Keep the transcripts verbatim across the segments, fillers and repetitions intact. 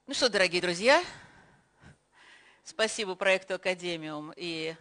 Ну что, дорогие друзья, спасибо проекту «Академиум» и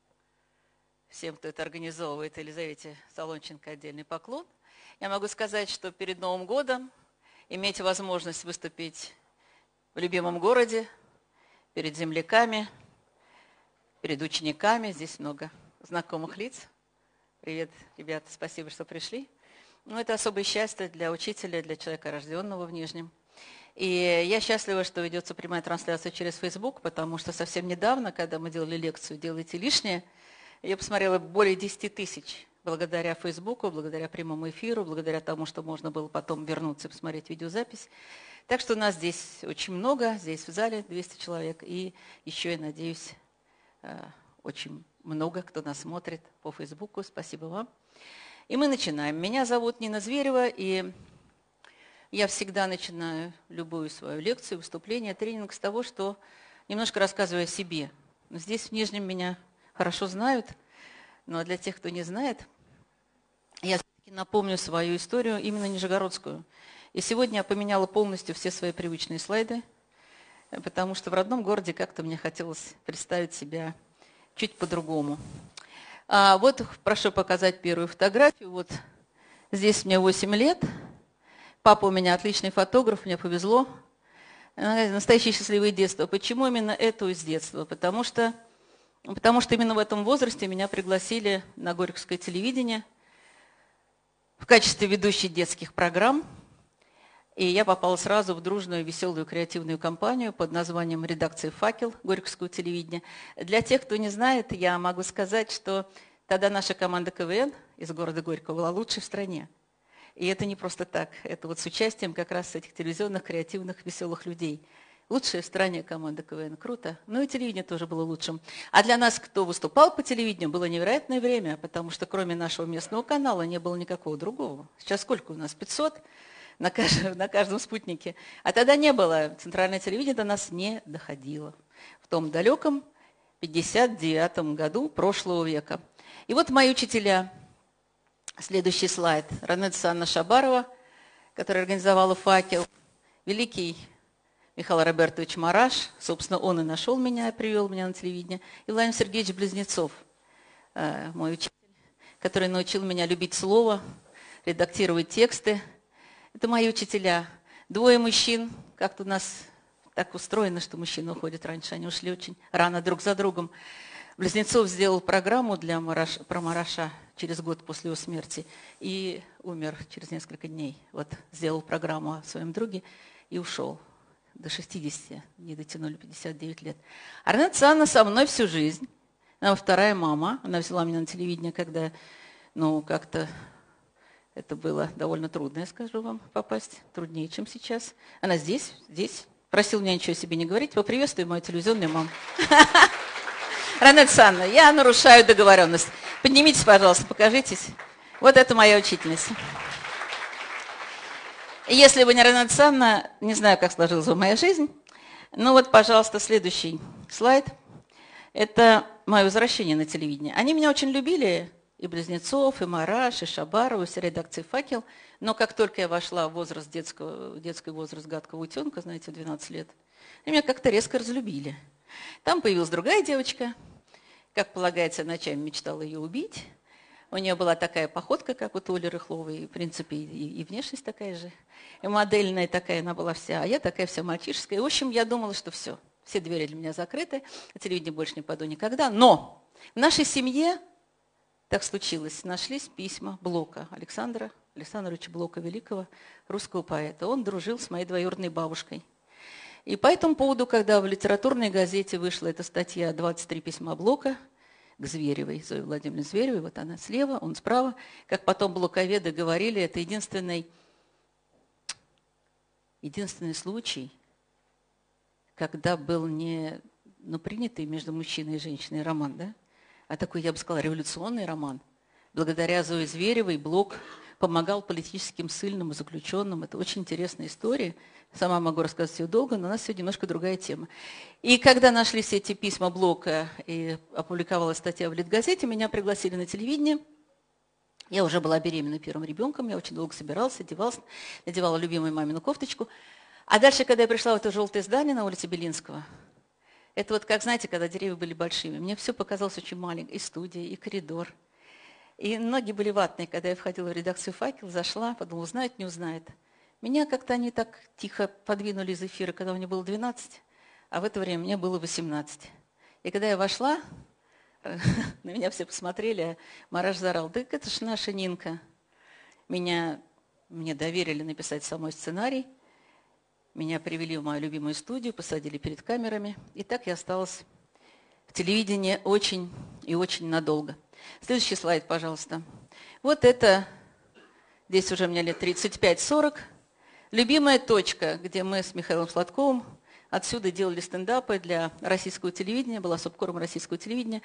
всем, кто это организовывает, Елизавете Солонченко отдельный поклон. Я могу сказать, что перед Новым годом иметь возможность выступить в любимом городе, перед земляками, перед учениками, здесь много знакомых лиц. Привет, ребята, спасибо, что пришли. Ну, это особое счастье для учителя, для человека, рожденного в Нижнем. И я счастлива, что ведется прямая трансляция через Facebook, потому что совсем недавно, когда мы делали лекцию «Делайте лишнее», я посмотрела более десяти тысяч благодаря Фейсбуку, благодаря прямому эфиру, благодаря тому, что можно было потом вернуться и посмотреть видеозапись. Так что у нас здесь очень много, здесь в зале двести человек, и еще, я надеюсь, очень много, кто нас смотрит по Фейсбуку. Спасибо вам. И мы начинаем. Меня зовут Нина Зверева, и я всегда начинаю любую свою лекцию, выступление, тренинг с того, что немножко рассказываю о себе. Здесь в Нижнем меня хорошо знают, но для тех, кто не знает, я все-таки напомню свою историю, именно нижегородскую. И сегодня я поменяла полностью все свои привычные слайды, потому что в родном городе как-то мне хотелось представить себя чуть по-другому. А вот прошу показать первую фотографию. Вот здесь мне восемь лет. Папа у меня отличный фотограф, мне повезло. Настоящее счастливое детство. Почему именно это из детства? Потому что, потому что именно в этом возрасте меня пригласили на Горьковское телевидение в качестве ведущей детских программ. И я попала сразу в дружную, веселую, креативную компанию под названием «Редакция «Факел» Горьковского телевидения». Для тех, кто не знает, я могу сказать, что тогда наша команда КВН из города Горького была лучшей в стране. И это не просто так, это вот с участием как раз этих телевизионных, креативных, веселых людей. Лучшая в стране команда КВН, круто. Ну и телевидение тоже было лучшим. А для нас, кто выступал по телевидению, было невероятное время, потому что кроме нашего местного канала не было никакого другого. Сейчас сколько у нас? пятьсот на каждом, на каждом спутнике. А тогда не было. Центральное телевидение до нас не доходило. В том далеком пятьдесят девятом году прошлого века. И вот мои учителя. Следующий слайд. Ранеца Анна Шабарова, которая организовала «Факел». Великий Михаил Робертович Мараш, собственно, он и нашел меня, и привел меня на телевидение. И Владимир Сергеевич Близнецов, мой учитель, который научил меня любить слово, редактировать тексты. Это мои учителя. Двое мужчин, как-то у нас так устроено, что мужчины уходят раньше, они ушли очень рано друг за другом. Близнецов сделал программу для Мараш, про Мараша через год после его смерти и умер через несколько дней. Вот сделал программу о своем друге и ушел. До шестидесяти, не дотянули, пятьдесят девять лет. А Ранеца Анна со мной всю жизнь. Она вторая мама. Она взяла меня на телевидение, когда, ну, как-то это было довольно трудно, я скажу вам, попасть. Труднее, чем сейчас. Она здесь, здесь. Просил меня ничего о себе не говорить. Поприветствую мою телевизионную маму. Ранеца Анна, я нарушаю договоренность. Поднимитесь, пожалуйста, покажитесь. Вот это моя учительница. Если бы не Ранеца Анна, не знаю, как сложилась бы моя жизнь. Ну вот, пожалуйста, следующий слайд. Это мое возвращение на телевидение. Они меня очень любили, и Близнецов, и Мараш, и Шабарова, и вся редакция «Факел». Но как только я вошла в возраст детского, детский возраст гадкого утенка, знаете, в двенадцать лет, они меня как-то резко разлюбили. Там появилась другая девочка. Как полагается, ночами мечтала ее убить. У нее была такая походка, как у Толи Рыхловой, в принципе, и, и внешность такая же. И модельная такая она была вся, а я такая вся мальчишеская. И, в общем, я думала, что все, все двери для меня закрыты, на телевидение больше не пойду никогда. Но в нашей семье так случилось. Нашлись письма Блока, Александра Александровича Блока, великого русского поэта. Он дружил с моей двоюродной бабушкой. И по этому поводу, когда в литературной газете вышла эта статья «двадцать три письма Блока» к Зверевой, Зое Владимировне Зверевой, вот она слева, он справа, как потом блоковеды говорили, это единственный, единственный случай, когда был не ну, принятый между мужчиной и женщиной роман, да? А такой, я бы сказала, революционный роман. Благодаря Зое Зверевой Блок помогал политическим ссыльным и заключенным. Это очень интересная история. Сама могу рассказать ее долго, но у нас сегодня немножко другая тема. И когда нашлись эти письма Блока и опубликовалась статья в Литгазете, меня пригласили на телевидение. Я уже была беременна первым ребенком, я очень долго собиралась, одевалась, надевала любимую мамину кофточку. А дальше, когда я пришла в это желтое здание на улице Белинского, это вот как, знаете, когда деревья были большими, мне все показалось очень маленьким, и студия, и коридор. И ноги были ватные, когда я входила в редакцию «Факел», зашла, подумала, узнает, не узнает. Меня как-то они так тихо подвинули из эфира, когда мне было двенадцать, а в это время мне было восемнадцать. И когда я вошла, на меня все посмотрели, а Мараш заорал: «Да это ж наша Нинка». Меня, мне доверили написать самой сценарий. Меня привели в мою любимую студию, посадили перед камерами. И так я осталась в телевидении очень и очень надолго. Следующий слайд, пожалуйста. Вот это, здесь уже мне лет тридцать пять сорок. Любимая точка, где мы с Михаилом Сладковым отсюда делали стендапы для российского телевидения, была субкором российского телевидения,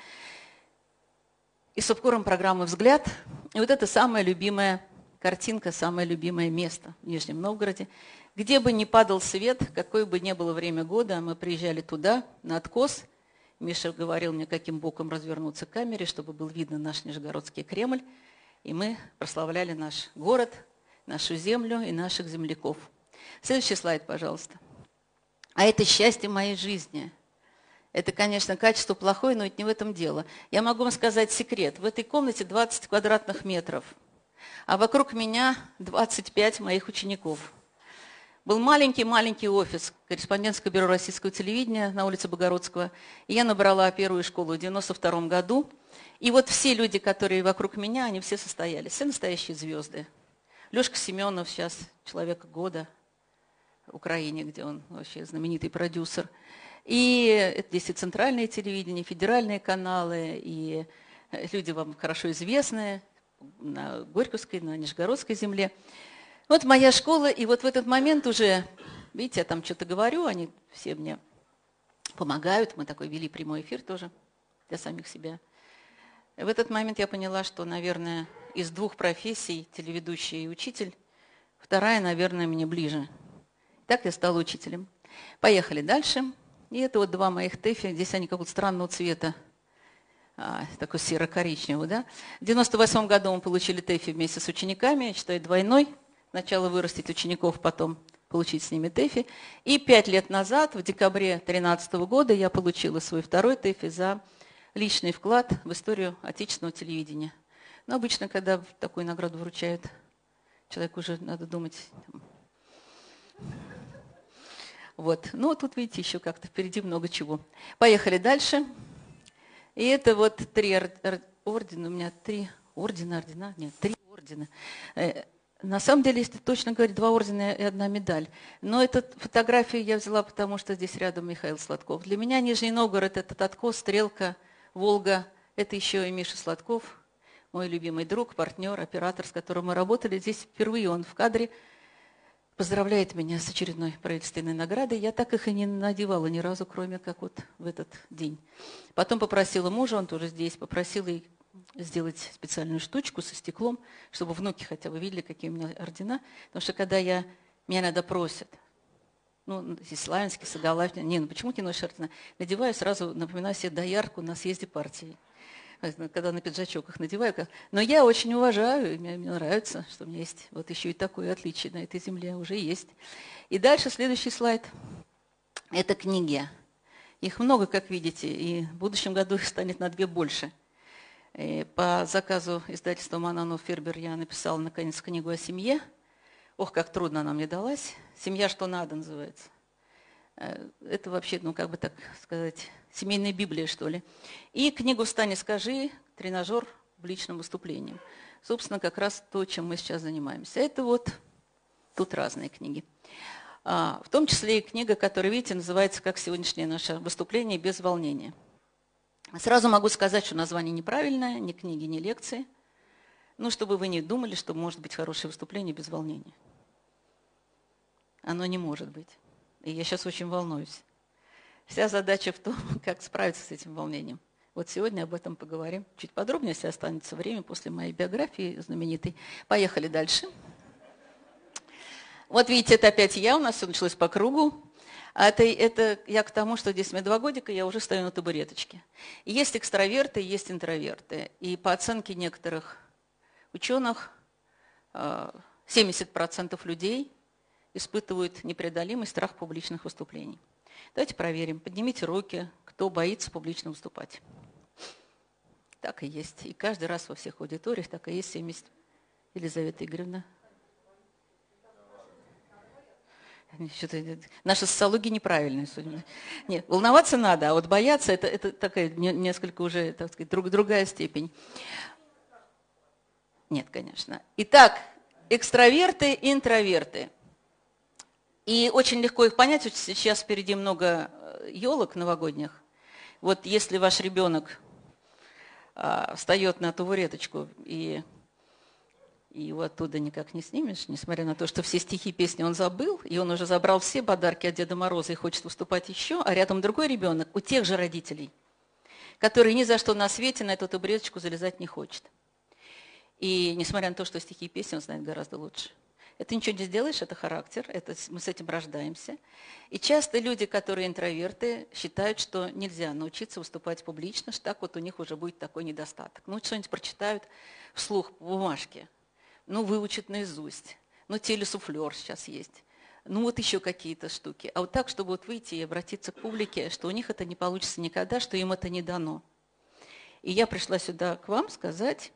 и субкором программы «Взгляд». И вот это самая любимая картинка, самое любимое место в Нижнем Новгороде. Где бы ни падал свет, какое бы ни было время года, мы приезжали туда, на откос. Миша говорил мне, каким боком развернуться к камере, чтобы был видно наш Нижегородский Кремль. И мы прославляли наш город, нашу землю и наших земляков. Следующий слайд, пожалуйста. А это счастье моей жизни. Это, конечно, качество плохое, но ведь не в этом дело. Я могу вам сказать секрет. В этой комнате двадцать квадратных метров, а вокруг меня двадцать пять моих учеников. Был маленький-маленький офис, корреспондентское бюро российского телевидения на улице Богородского. И я набрала первую школу в девяносто втором году. И вот все люди, которые вокруг меня, они все состоялись. Все настоящие звезды. Лешка Семенов сейчас человек года в Украине, где он вообще знаменитый продюсер. И здесь и центральное телевидение, и федеральные каналы, и люди вам хорошо известные на Горьковской, на Нижегородской земле. Вот моя школа, и вот в этот момент уже, видите, я там что-то говорю, они все мне помогают. Мы такой вели прямой эфир тоже для самих себя. И в этот момент я поняла, что, наверное, из двух профессий, телеведущий и учитель, вторая, наверное, мне ближе. Так я стала учителем. Поехали дальше. И это вот два моих ТЭФи. Здесь они какого-то странного цвета. А, такой серо-коричневый, да? В девяносто восьмом году мы получили ТЭФи вместе с учениками. Я считаю, двойной. Сначала вырастить учеников, потом получить с ними ТЭФи. И пять лет назад, в декабре две тысячи тринадцатого года, я получила свой второй ТЭФи за личный вклад в историю отечественного телевидения. Но обычно, когда такую награду вручают, человеку уже надо думать. Вот. Ну, тут, видите, еще как-то впереди много чего. Поехали дальше. И это вот три ордена. У меня три ордена, ордена? Нет, три ордена. На самом деле, если точно говорить, два ордена и одна медаль. Но эту фотографию я взяла, потому что здесь рядом Михаил Сладков. Для меня Нижний Новгород – это откос, Стрелка, Волга. Это еще и Миша Сладков, мой любимый друг, партнер, оператор, с которым мы работали. Здесь впервые он в кадре поздравляет меня с очередной правительственной наградой. Я так их и не надевала ни разу, кроме как вот в этот день. Потом попросила мужа, он тоже здесь, попросила и сделать специальную штучку со стеклом, чтобы внуки хотя бы видели, какие у меня ордена. Потому что когда я, меня иногда просят, ну, здесь Славянский, Сагалаев, не, ну почему ты носишь ордена? Надеваю, сразу напоминаю себе доярку на съезде партии. Когда на пиджачок их надеваю. Но я очень уважаю, и мне, мне нравится, что у меня есть вот еще и такое отличие на этой земле уже есть. И дальше следующий слайд. Это книги. Их много, как видите, и в будущем году их станет на две больше. И по заказу издательства Мананов Фербер я написала, наконец, книгу о семье. Ох, как трудно она мне далась. «Семья, что надо» называется. Это вообще, ну, как бы так сказать, семейная Библия, что ли. И книгу «Встань и скажи», тренажер в личном выступлении. Собственно, как раз то, чем мы сейчас занимаемся. Это вот, тут разные книги. А, в том числе и книга, которая, видите, называется, как сегодняшнее наше выступление, «Без волнения». Сразу могу сказать, что название неправильное, ни книги, ни лекции. Ну, чтобы вы не думали, что может быть хорошее выступление без волнения. Оно не может быть. И я сейчас очень волнуюсь. Вся задача в том, как справиться с этим волнением. Вот сегодня об этом поговорим чуть подробнее, если останется время после моей биографии знаменитой. Поехали дальше. Вот видите, это опять я, у нас все началось по кругу. А это, это я к тому, что здесь мне два годика, я уже стою на табуреточке. И есть экстраверты, есть интроверты. И по оценке некоторых ученых, семьдесят процентов людей испытывают непреодолимый страх публичных выступлений. Давайте проверим. Поднимите руки, кто боится публично выступать. Так и есть. И каждый раз во всех аудиториях так и есть. семьдесят. Елизавета Игоревна. Что-то, наша социология неправильная. Судя. Нет, волноваться надо, а вот бояться это, это такая несколько уже, так сказать, друг, другая степень. Нет, конечно. Итак, экстраверты и интроверты. И очень легко их понять. Сейчас впереди много елок новогодних. Вот если ваш ребенок а, встает на табуреточку и... и его оттуда никак не снимешь, несмотря на то, что все стихи, песни он забыл, и он уже забрал все подарки от Деда Мороза и хочет выступать еще, а рядом другой ребенок у тех же родителей, который ни за что на свете на эту табуреточку залезать не хочет. И несмотря на то, что стихи и песни он знает гораздо лучше. Это ничего не сделаешь, это характер, это, мы с этим рождаемся. И часто люди, которые интроверты, считают, что нельзя научиться выступать публично, что так вот у них уже будет такой недостаток. Ну, что-нибудь прочитают вслух по бумажке. Ну, выучат наизусть. Ну, телесуфлер сейчас есть. Ну, вот еще какие-то штуки. А вот так, чтобы вот выйти и обратиться к публике, что у них это не получится никогда, что им это не дано. И я пришла сюда к вам сказать,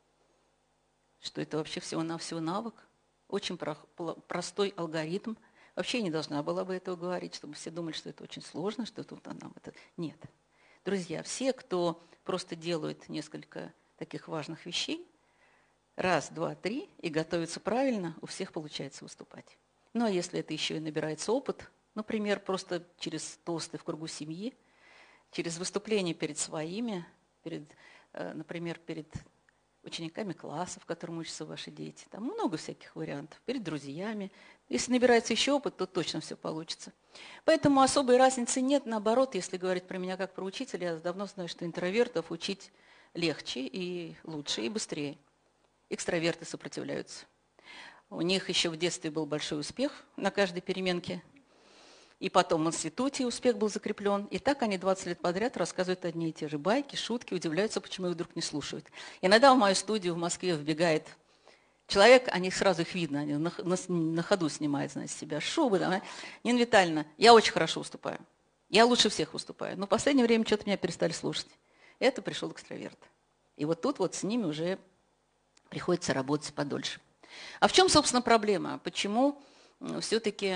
что это вообще всего-навсего навык, очень простой алгоритм. Вообще я не должна была бы этого говорить, чтобы все думали, что это очень сложно, что тут нам это... Нет. Друзья, все, кто просто делают несколько таких важных вещей, раз, два, три, и готовится правильно, у всех получается выступать. Ну, а если это еще и набирается опыт, например, просто через тосты в кругу семьи, через выступление перед своими, перед, например, перед учениками классов, в котором учатся ваши дети, там много всяких вариантов, перед друзьями. Если набирается еще опыт, то точно все получится. Поэтому особой разницы нет. Наоборот, если говорить про меня как про учителя, я давно знаю, что интровертов учить легче и лучше, и быстрее. Экстраверты сопротивляются. У них еще в детстве был большой успех на каждой переменке. И потом в институте успех был закреплен. И так они двадцать лет подряд рассказывают одни и те же байки, шутки, удивляются, почему их вдруг не слушают. Иногда в мою студию в Москве вбегает человек, они сразу их видно, они на, на, на ходу снимают, знаете, себя шубы. Там, Нина Витальевна, я очень хорошо выступаю. Я лучше всех выступаю. Но в последнее время что-то меня перестали слушать. Это пришел экстраверт. И вот тут вот с ними уже приходится работать подольше. А в чем, собственно, проблема? Почему все-таки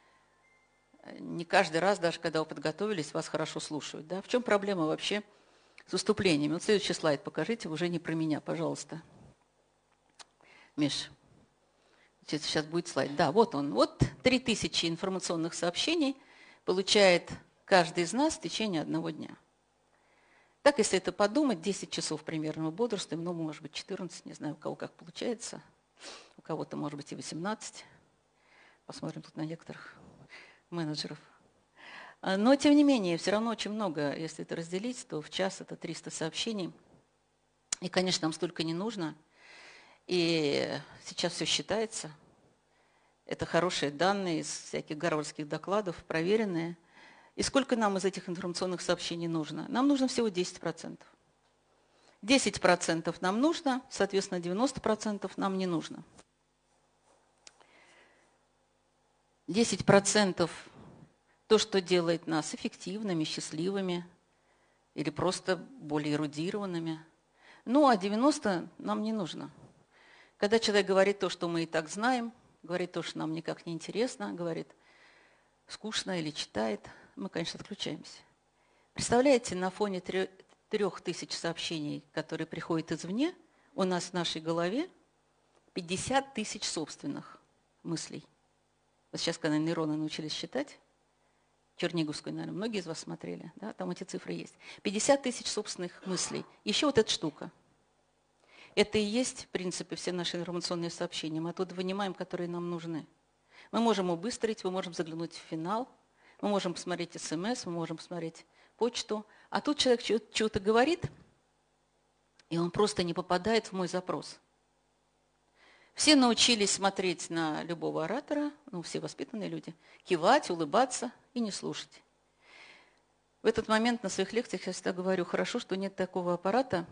не каждый раз, даже когда вы подготовились, вас хорошо слушают? Да? В чем проблема вообще с выступлениями? Вот следующий слайд покажите, уже не про меня, пожалуйста. Миш, сейчас будет слайд. Да, вот он. Вот три тысячи информационных сообщений получает каждый из нас в течение одного дня. Так, если это подумать, десять часов примерно мы бодрствуем, ну, может быть, четырнадцать, не знаю, у кого как получается. У кого-то, может быть, и восемнадцать. Посмотрим тут на некоторых менеджеров. Но, тем не менее, все равно очень много, если это разделить, то в час это триста сообщений. И, конечно, нам столько не нужно. И сейчас все считается. Это хорошие данные из всяких гарвардских докладов, проверенные. И сколько нам из этих информационных сообщений нужно? Нам нужно всего десять процентов. десять процентов нам нужно, соответственно, девяносто процентов нам не нужно. десять процентов то, что делает нас эффективными, счастливыми или просто более эрудированными. Ну, а девяносто нам не нужно. Когда человек говорит то, что мы и так знаем, говорит то, что нам никак не интересно, говорит скучно или читает, мы, конечно, отключаемся. Представляете, на фоне трех тысяч сообщений, которые приходят извне, у нас в нашей голове пятьдесят тысяч собственных мыслей. Вот сейчас, когда нейроны научились считать, Черниговскую, наверное, многие из вас смотрели, да, там эти цифры есть. пятьдесят тысяч собственных мыслей. Еще вот эта штука. Это и есть, в принципе, все наши информационные сообщения. Мы оттуда вынимаем, которые нам нужны. Мы можем убыстрить, мы можем заглянуть в финал, мы можем посмотреть смс, мы можем посмотреть почту. А тут человек чего-то говорит, и он просто не попадает в мой запрос. Все научились смотреть на любого оратора, ну, все воспитанные люди, кивать, улыбаться и не слушать. В этот момент на своих лекциях я всегда говорю, хорошо, что нет такого аппарата,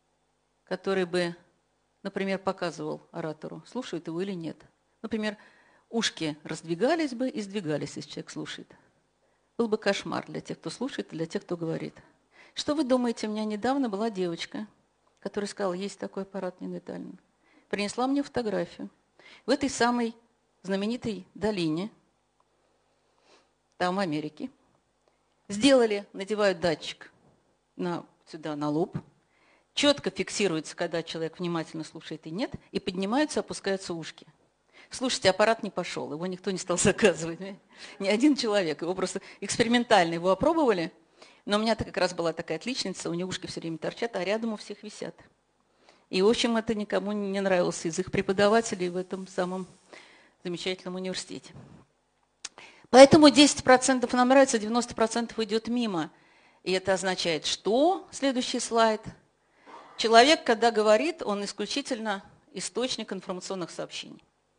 который бы, например, показывал оратору, слушают его или нет. Например, ушки раздвигались бы и сдвигались, если человек слушает. Был бы кошмар для тех, кто слушает, и для тех, кто говорит. Что вы думаете, у меня недавно была девочка, которая сказала, есть такой аппарат неонатальный. Принесла мне фотографию. В этой самой знаменитой долине, там в Америке, сделали, надевают датчик на, сюда на лоб, четко фиксируется, когда человек внимательно слушает и нет, и поднимаются, опускаются ушки. Слушайте, аппарат не пошел, его никто не стал заказывать. Ни один человек, его просто экспериментально его опробовали, но у меня-то как раз была такая отличница, у нее ушки все время торчат, а рядом у всех висят. И, в общем, это никому не нравилось из их преподавателей в этом самом замечательном университете. Поэтому десять процентов нам нравится, девяносто процентов идет мимо. И это означает, что, следующий слайд, человек, когда говорит, он исключительно источник информационных сообщений.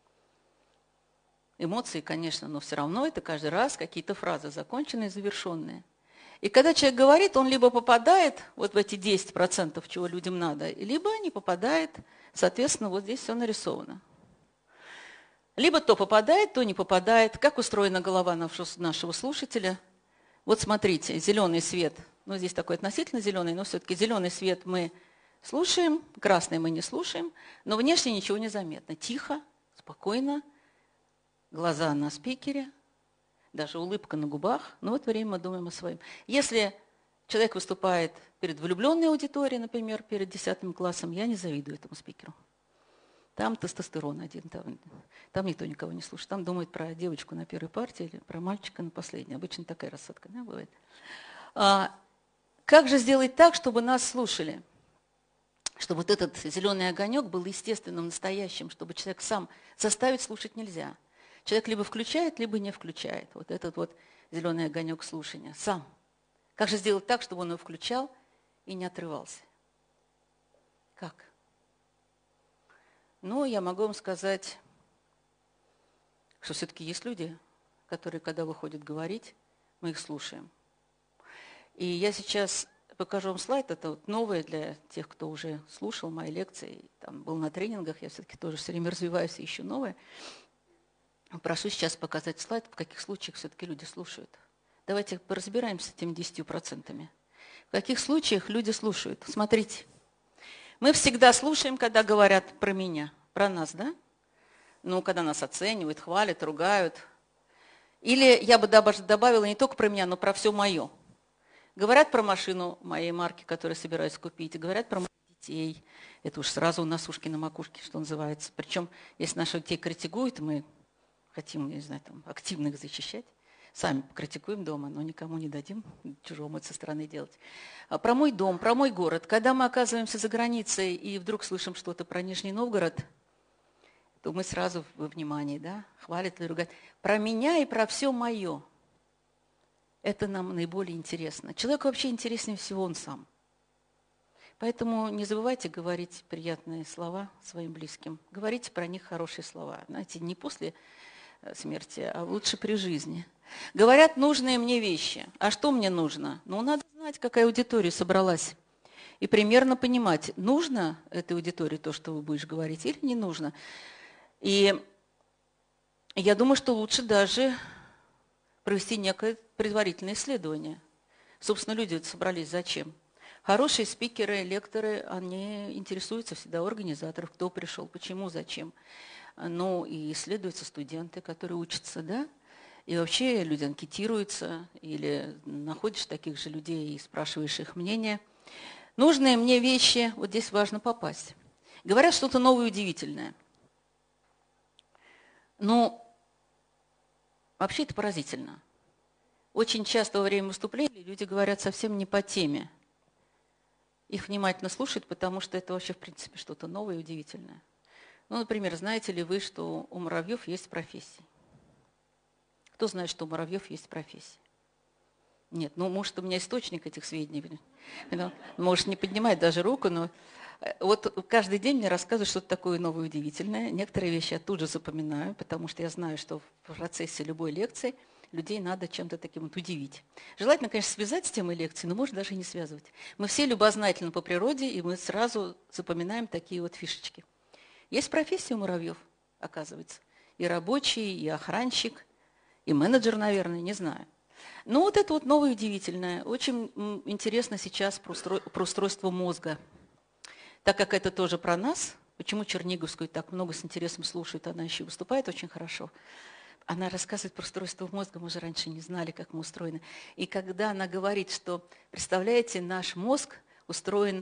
Эмоции, конечно, но все равно это каждый раз какие-то фразы законченные, завершенные. И когда человек говорит, он либо попадает вот в эти десять процентов, чего людям надо, либо не попадает, соответственно, вот здесь все нарисовано. Либо то попадает, то не попадает. Как устроена голова нашего слушателя? Вот смотрите, зеленый свет, ну здесь такой относительно зеленый, но все-таки зеленый свет мы слушаем, красный мы не слушаем, но внешне ничего не заметно. Тихо, спокойно, глаза на спикере, даже улыбка на губах, но в это время мы думаем о своем. Если человек выступает перед влюбленной аудиторией, например, перед десятым классом, я не завидую этому спикеру. Там тестостерон один, там, там никто никого не слушает. Там думают про девочку на первой партии или про мальчика на последней. Обычно такая рассадка, да, бывает. А, как же сделать так, чтобы нас слушали? Чтобы вот этот зеленый огонек был естественным, настоящим, чтобы человек сам заставить слушать нельзя. Человек либо включает, либо не включает. Вот этот вот зеленый огонек слушания. Сам. Как же сделать так, чтобы он его включал и не отрывался? Как? Ну, я могу вам сказать, что все-таки есть люди, которые, когда выходят говорить, мы их слушаем. И я сейчас покажу вам слайд, это вот новое для тех, кто уже слушал мои лекции, там, был на тренингах, я все-таки тоже все время развиваюсь и ищу новое. Прошу сейчас показать слайд, в каких случаях все-таки люди слушают. Давайте поразбираемся с этими десятью процентами. В каких случаях люди слушают? Смотрите. Мы всегда слушаем, когда говорят про меня, про нас, да? Ну, когда нас оценивают, хвалят, ругают. Или я бы добавила не только про меня, но про все мое. Говорят про машину моей марки, которую собираюсь купить, говорят про моих детей. Это уж сразу у нас ушки на макушке, что называется. Причем, если наши детей критикуют, мы хотим, не знаю, там, активно их защищать. Сами критикуем дома, но никому не дадим чужому это со стороны делать. А про мой дом, про мой город. Когда мы оказываемся за границей и вдруг слышим что-то про Нижний Новгород, то мы сразу во внимании, да, хвалят или ругают. Про меня и про все мое. Это нам наиболее интересно. Человеку вообще интереснее всего он сам. Поэтому не забывайте говорить приятные слова своим близким. Говорите про них хорошие слова. Знаете, не после смерти, а лучше при жизни. Говорят нужные мне вещи. А что мне нужно? Ну, надо знать, какая аудитория собралась. И примерно понимать, нужно этой аудитории то, что вы будешь говорить, или не нужно. И я думаю, что лучше даже провести некое предварительное исследование. Собственно, люди собрались зачем? Хорошие спикеры, лекторы, они интересуются всегда у организаторов, кто пришел, почему, зачем. Ну, и исследуются студенты, которые учатся, да? И вообще люди анкетируются, или находишь таких же людей и спрашиваешь их мнение. Нужные мне вещи, вот здесь важно попасть. Говорят что-то новое и удивительное. Ну, вообще это поразительно. Очень часто во время выступлений люди говорят совсем не по теме. Их внимательно слушают, потому что это вообще, в принципе, что-то новое и удивительное. Ну, например, знаете ли вы, что у муравьев есть профессии? Кто знает, что у муравьев есть профессии? Нет, ну, может, у меня источник этих сведений. Может, не поднимать даже руку, но вот каждый день мне рассказывают что-то такое новое, удивительное. Некоторые вещи я тут же запоминаю, потому что я знаю, что в процессе любой лекции людей надо чем-то таким вот удивить. Желательно, конечно, связать с темой лекции, но можно даже и не связывать. Мы все любознательны по природе, и мы сразу запоминаем такие вот фишечки. Есть профессия у муравьев, оказывается. и рабочий, и охранщик, и менеджер, наверное, не знаю. Но вот это вот новое удивительное. Очень интересно сейчас про, устро... про устройство мозга. Так как это тоже про нас, почему Черниговскую так много с интересом слушают, она еще выступает очень хорошо. Она рассказывает про устройство мозга, мы же раньше не знали, как мы устроены. И когда она говорит, что, представляете, наш мозг устроен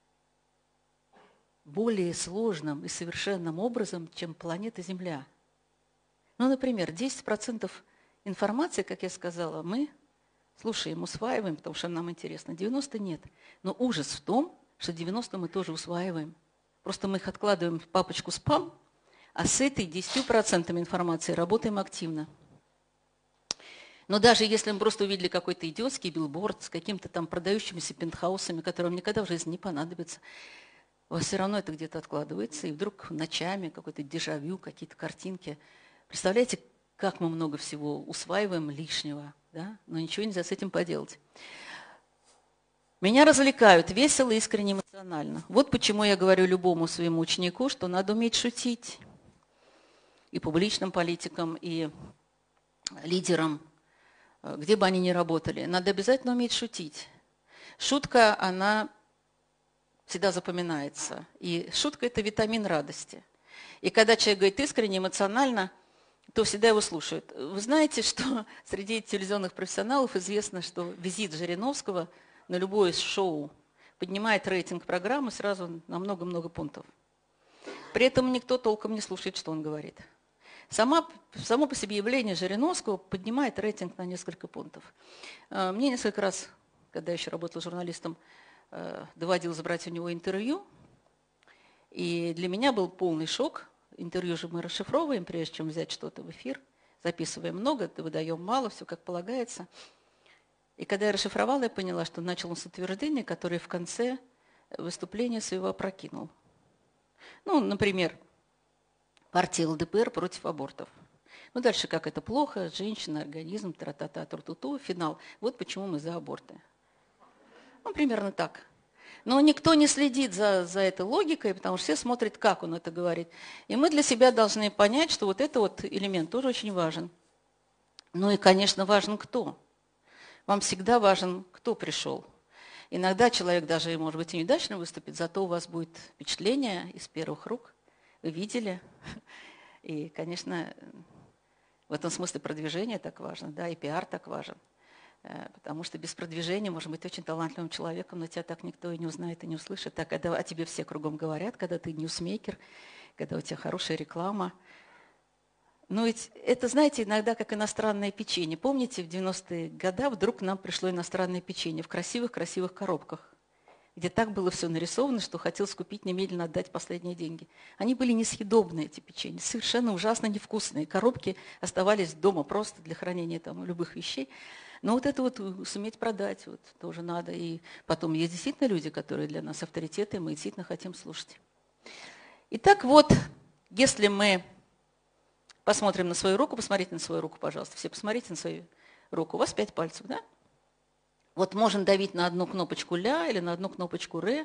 более сложным и совершенным образом, чем планета Земля. Ну, например, десять процентов информации, как я сказала, мы слушаем, усваиваем, потому что нам интересно, девяносто процентов нет. Но ужас в том, что девяносто процентов мы тоже усваиваем. Просто мы их откладываем в папочку спам, а с этой десятью процентами информации работаем активно. Но даже если мы просто увидели какой-то идиотский билборд с какими-то там продающимися пентхаусами, которые вам никогда в жизни не понадобятся, у вас все равно это где-то откладывается, и вдруг ночами какой-то дежавю, какие-то картинки. Представляете, как мы много всего усваиваем лишнего, да? Но ничего нельзя с этим поделать. Меня развлекают весело, искренне, эмоционально. Вот почему я говорю любому своему ученику, что надо уметь шутить. И публичным политикам, и лидерам, где бы они ни работали. Надо обязательно уметь шутить. Шутка, она всегда запоминается. И шутка – это витамин радости. И когда человек говорит искренне, эмоционально, то всегда его слушают. Вы знаете, что среди телевизионных профессионалов известно, что визит Жириновского на любое шоу поднимает рейтинг программы сразу на много-много пунктов. При этом никто толком не слушает, что он говорит. Сама, само по себе явление Жириновского поднимает рейтинг на несколько пунктов. Мне несколько раз, когда я еще работала журналистом, доводилось брать у него интервью. И для меня был полный шок. Интервью же мы расшифровываем, прежде чем взять что-то в эфир. Записываем много, выдаем мало, все как полагается. И когда я расшифровала, я поняла, что начал он с утверждения, которое в конце выступления своего опрокинул. Ну, например, партия эл дэ пэ эр против абортов. Ну, дальше как это плохо, женщина, организм, тра-та-та, тру-ту-ту, финал. Вот почему мы за аборты. Ну, примерно так. Но никто не следит за, за этой логикой, потому что все смотрят, как он это говорит. И мы для себя должны понять, что вот этот вот элемент тоже очень важен. Ну и, конечно, важен кто. Вам всегда важен, кто пришел. Иногда человек даже, может быть, и неудачно выступит, зато у вас будет впечатление из первых рук. Вы видели. И, конечно, в этом смысле продвижение так важно, да, и пиар так важен. Потому что без продвижения можно быть очень талантливым человеком, но тебя так никто и не узнает, и не услышит. А когда о тебе все кругом говорят, когда ты ньюсмейкер, когда у тебя хорошая реклама. Ну ведь это, знаете, иногда как иностранное печенье. Помните, в девяностые годы вдруг к нам пришло иностранное печенье в красивых-красивых коробках, где так было все нарисовано, что хотелось купить, немедленно отдать последние деньги. Они были несъедобные, эти печенья, совершенно ужасно невкусные. Коробки оставались дома просто для хранения там любых вещей. Но вот это вот суметь продать вот, тоже надо. И потом есть действительно люди, которые для нас авторитеты, и мы действительно хотим слушать. Итак, вот, если мы посмотрим на свою руку, посмотрите на свою руку, пожалуйста. Все посмотрите на свою руку. У вас пять пальцев, да? Вот можно давить на одну кнопочку ля или на одну кнопочку ре.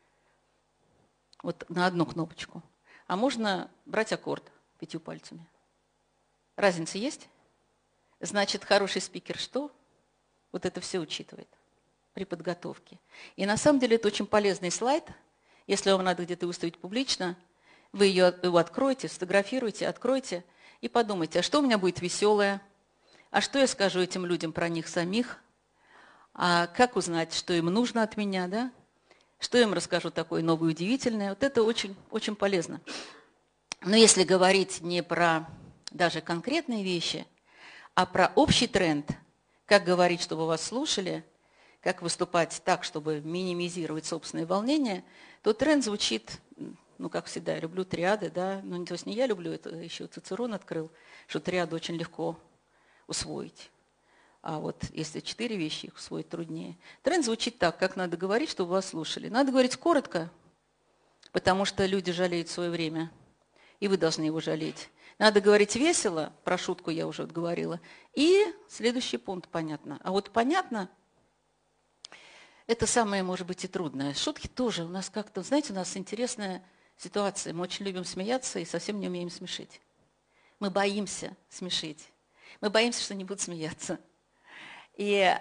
Вот на одну кнопочку. А можно брать аккорд пятью пальцами. Разница есть? Значит, хороший спикер что? Вот это все учитывает при подготовке. И на самом деле это очень полезный слайд. Если вам надо где-то выставить публично, вы ее, его откроете, сфотографируете, откройте и подумайте, а что у меня будет веселое? А что я скажу этим людям про них самих? А как узнать, что им нужно от меня, да? Что я им расскажу такое новое, удивительное? Вот это очень, очень полезно. Но если говорить не про даже конкретные вещи, а про общий тренд, как говорить, чтобы вас слушали, как выступать так, чтобы минимизировать собственные волнения, то тренд звучит, ну, как всегда, я люблю триады, да, ну, то есть не я люблю, это еще Цицерон открыл, что триаду очень легко усвоить. А вот если четыре вещи, их усвоить труднее. Тренд звучит так, как надо говорить, чтобы вас слушали. Надо говорить коротко, потому что люди жалеют свое время, и вы должны его жалеть. Надо говорить весело, про шутку я уже вот говорила. И следующий пункт понятно. А вот понятно, это самое, может быть, и трудное. Шутки тоже у нас как-то, знаете, у нас интересная ситуация. Мы очень любим смеяться и совсем не умеем смешить. Мы боимся смешить. Мы боимся, что не будут смеяться. И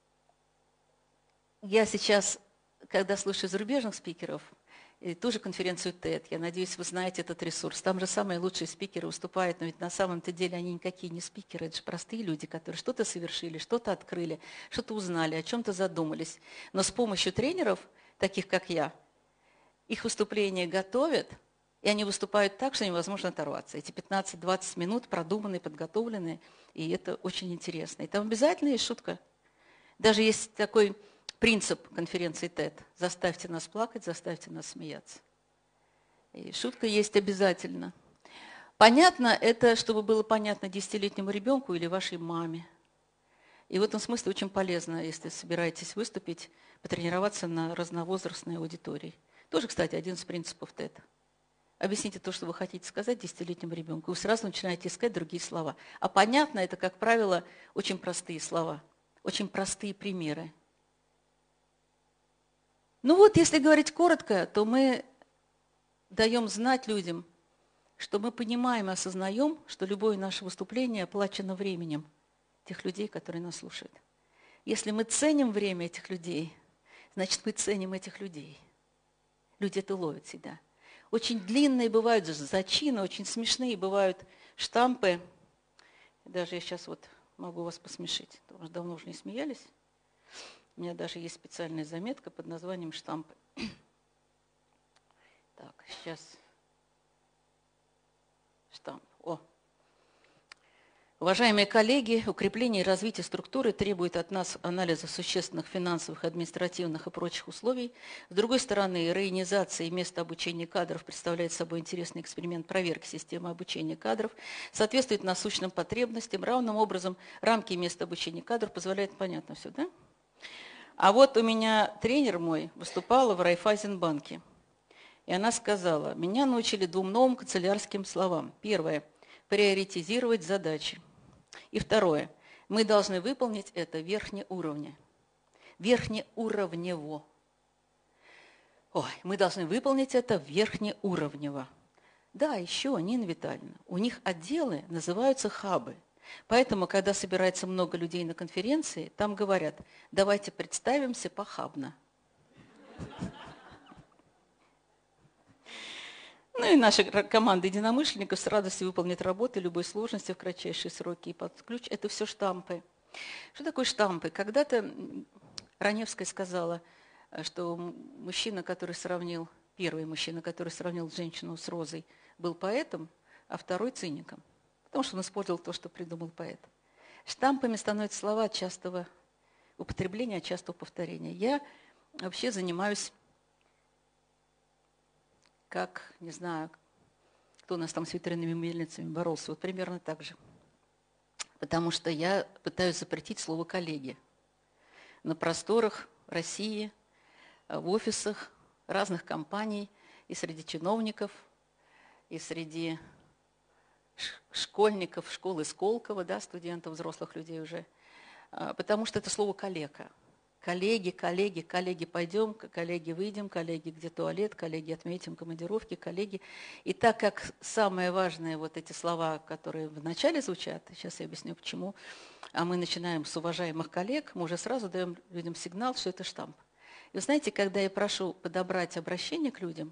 я сейчас, когда слушаю зарубежных спикеров, и ту же конференцию тед, я надеюсь, вы знаете этот ресурс. Там же самые лучшие спикеры выступают, но ведь на самом-то деле они никакие не спикеры, это же простые люди, которые что-то совершили, что-то открыли, что-то узнали, о чем-то задумались. Но с помощью тренеров, таких как я, их выступления готовят, и они выступают так, что невозможно оторваться. Эти пятнадцать-двадцать минут продуманные, подготовленные, и это очень интересно. И там обязательно есть шутка. Даже есть такой принцип конференции тед. Заставьте нас плакать, заставьте нас смеяться. И шутка есть обязательно. Понятно, это чтобы было понятно десятилетнему ребенку или вашей маме. И в этом смысле очень полезно, если собираетесь выступить, потренироваться на разновозрастной аудитории. Тоже, кстати, один из принципов тед. Объясните то, что вы хотите сказать десятилетнему ребенку. Вы сразу начинаете искать другие слова. А понятно, это, как правило, очень простые слова, очень простые примеры. Ну вот, если говорить коротко, то мы даем знать людям, что мы понимаем и осознаем, что любое наше выступление оплачено временем тех людей, которые нас слушают. Если мы ценим время этих людей, значит, мы ценим этих людей. Люди это ловят всегда. Очень длинные бывают зачины, очень смешные бывают штампы. Даже я сейчас вот могу вас посмешить, потому что давно уже не смеялись. У меня даже есть специальная заметка под названием «Штампы». Так, сейчас. Штамп. О. Уважаемые коллеги, укрепление и развитие структуры требует от нас анализа существенных финансовых, административных и прочих условий. С другой стороны, реорганизация и место обучения кадров представляет собой интересный эксперимент проверки системы обучения кадров, соответствует насущным потребностям. Равным образом рамки и место обучения кадров позволяют, понятно все, да? А вот у меня тренер мой выступала в Райффайзенбанке, и она сказала, меня научили двум новым канцелярским словам. Первое – приоритизировать задачи. И второе – мы должны выполнить это верхнеуровне. Верхнеуровнево. Ой, мы должны выполнить это верхнеуровнево. Да, еще, Нина Витальевна, у них отделы называются хабы. Поэтому, когда собирается много людей на конференции, там говорят, давайте представимся похабно. Ну и наша команда единомышленников с радостью выполнит работы любой сложности в кратчайшие сроки и под ключ. Это все штампы. Что такое штампы? Когда-то Раневская сказала, что мужчина, который сравнил, первый мужчина, который сравнил женщину с розой, был поэтом, а второй циником. Потому что он использовал то, что придумал поэт. Штампами становятся слова частого употребления, частого повторения. Я вообще занимаюсь, как, не знаю, кто у нас там с ветряными мельницами боролся, вот примерно так же. Потому что я пытаюсь запретить слово «коллеги». На просторах России, в офисах разных компаний, и среди чиновников, и среди школьников школы Сколково, да, студентов, взрослых людей уже, потому что это слово «коллега». Коллеги, коллеги, коллеги, пойдем, коллеги, выйдем, коллеги, где туалет, коллеги, отметим командировки, коллеги. И так как самое важное, вот эти слова, которые вначале звучат, сейчас я объясню почему, а мы начинаем с уважаемых коллег, мы уже сразу даем людям сигнал, что это штамп. И вы знаете, когда я прошу подобрать обращение к людям,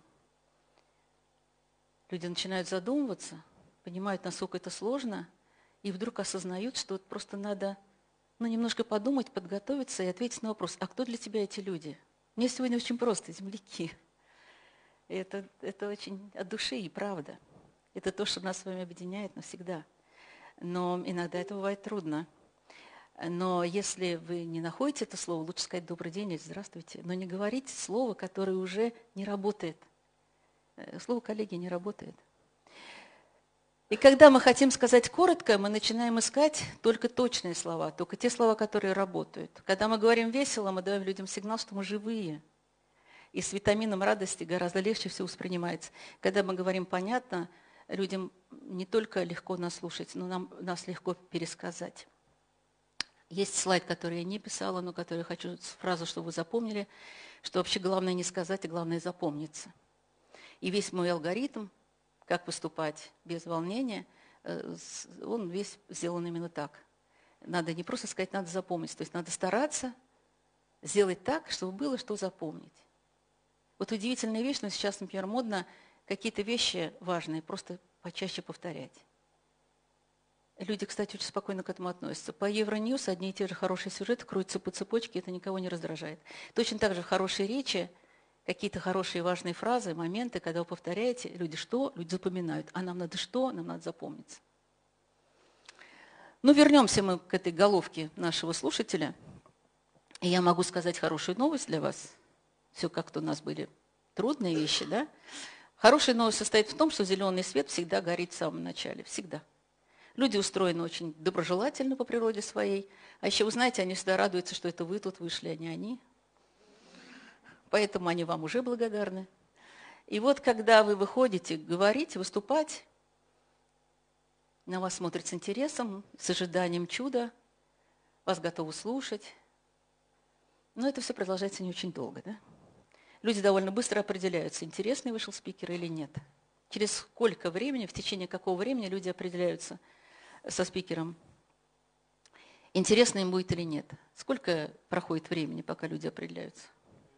люди начинают задумываться, понимают, насколько это сложно, и вдруг осознают, что вот просто надо ну, немножко подумать, подготовиться и ответить на вопрос, а кто для тебя эти люди? Мне сегодня очень просто, земляки. И это, это очень от души и правда. Это то, что нас с вами объединяет навсегда. Но иногда это бывает трудно. Но если вы не находите это слово, лучше сказать «добрый день» или «здравствуйте», но не говорите слово, которое уже не работает. Слово «коллеги» не работает. И когда мы хотим сказать коротко, мы начинаем искать только точные слова, только те слова, которые работают. Когда мы говорим весело, мы даем людям сигнал, что мы живые. И с витамином радости гораздо легче все воспринимается. Когда мы говорим понятно, людям не только легко нас слушать, но нам, нас легко пересказать. Есть слайд, который я не писала, но который я хочу фразу, чтобы вы запомнили, что вообще главное не сказать, а главное запомниться. И весь мой алгоритм, как выступать без волнения, он весь сделан именно так. Надо не просто сказать, надо запомнить. То есть надо стараться сделать так, чтобы было что запомнить. Вот удивительная вещь, но сейчас, например, модно какие-то вещи важные просто почаще повторять. Люди, кстати, очень спокойно к этому относятся. По Евроньюз одни и те же хорошие сюжеты крутятся по цепочке, это никого не раздражает. Точно так же в хорошей речи какие-то хорошие важные фразы, моменты, когда вы повторяете, люди что? Люди запоминают. А нам надо что? Нам надо запомниться. Ну, вернемся мы к этой головке нашего слушателя. И я могу сказать хорошую новость для вас. Все как-то у нас были трудные вещи, да? Хорошая новость состоит в том, что зеленый свет всегда горит в самом начале. Всегда. Люди устроены очень доброжелательно по природе своей. А еще, вы знаете, они всегда радуются, что это вы тут вышли, а не они. Поэтому они вам уже благодарны. И вот, когда вы выходите говорить, выступать, на вас смотрят с интересом, с ожиданием чуда, вас готовы слушать. Но это все продолжается не очень долго, да? Люди довольно быстро определяются, интересный вышел спикер или нет. Через сколько времени, в течение какого времени люди определяются со спикером, интересно им будет или нет. Сколько проходит времени, пока люди определяются?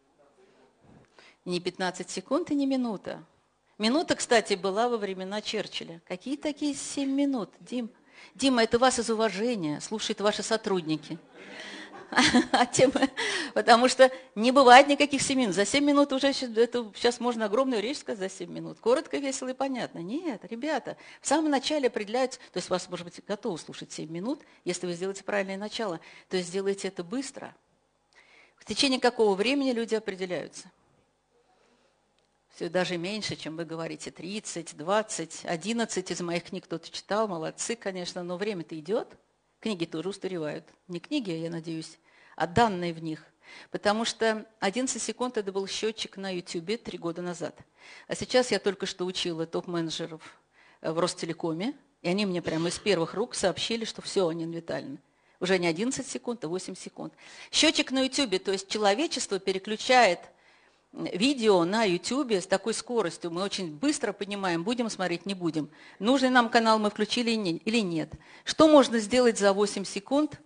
Не пятнадцать секунд и не минута. Минута, кстати, была во времена Черчилля. Какие такие семь минут? Дим, Дима, это вас из уважения слушают ваши сотрудники. А тем, потому что не бывает никаких семь минут. За семь минут уже это, сейчас можно огромную речь сказать за семь минут. Коротко, весело и понятно. Нет, ребята, в самом начале определяются, то есть вас, может быть, готовы слушать семь минут, если вы сделаете правильное начало, то есть сделайте это быстро. В течение какого времени люди определяются? Все даже меньше, чем вы говорите, тридцать, двадцать, одиннадцать из моих книг кто-то читал, молодцы, конечно, но время-то идет. Книги тоже устаревают. Не книги, я надеюсь, а данные в них. Потому что одиннадцать секунд это был счетчик на Ютубе три года назад. А сейчас я только что учила топ-менеджеров в Ростелекоме, и они мне прямо из первых рук сообщили, что все, Нина Витальевна, уже не одиннадцать секунд, а восемь секунд. Счетчик на Ютубе, то есть человечество переключает видео на Ютубе с такой скоростью, мы очень быстро понимаем, будем смотреть, не будем. Нужный нам канал мы включили или нет. Что можно сделать за восемь секунд,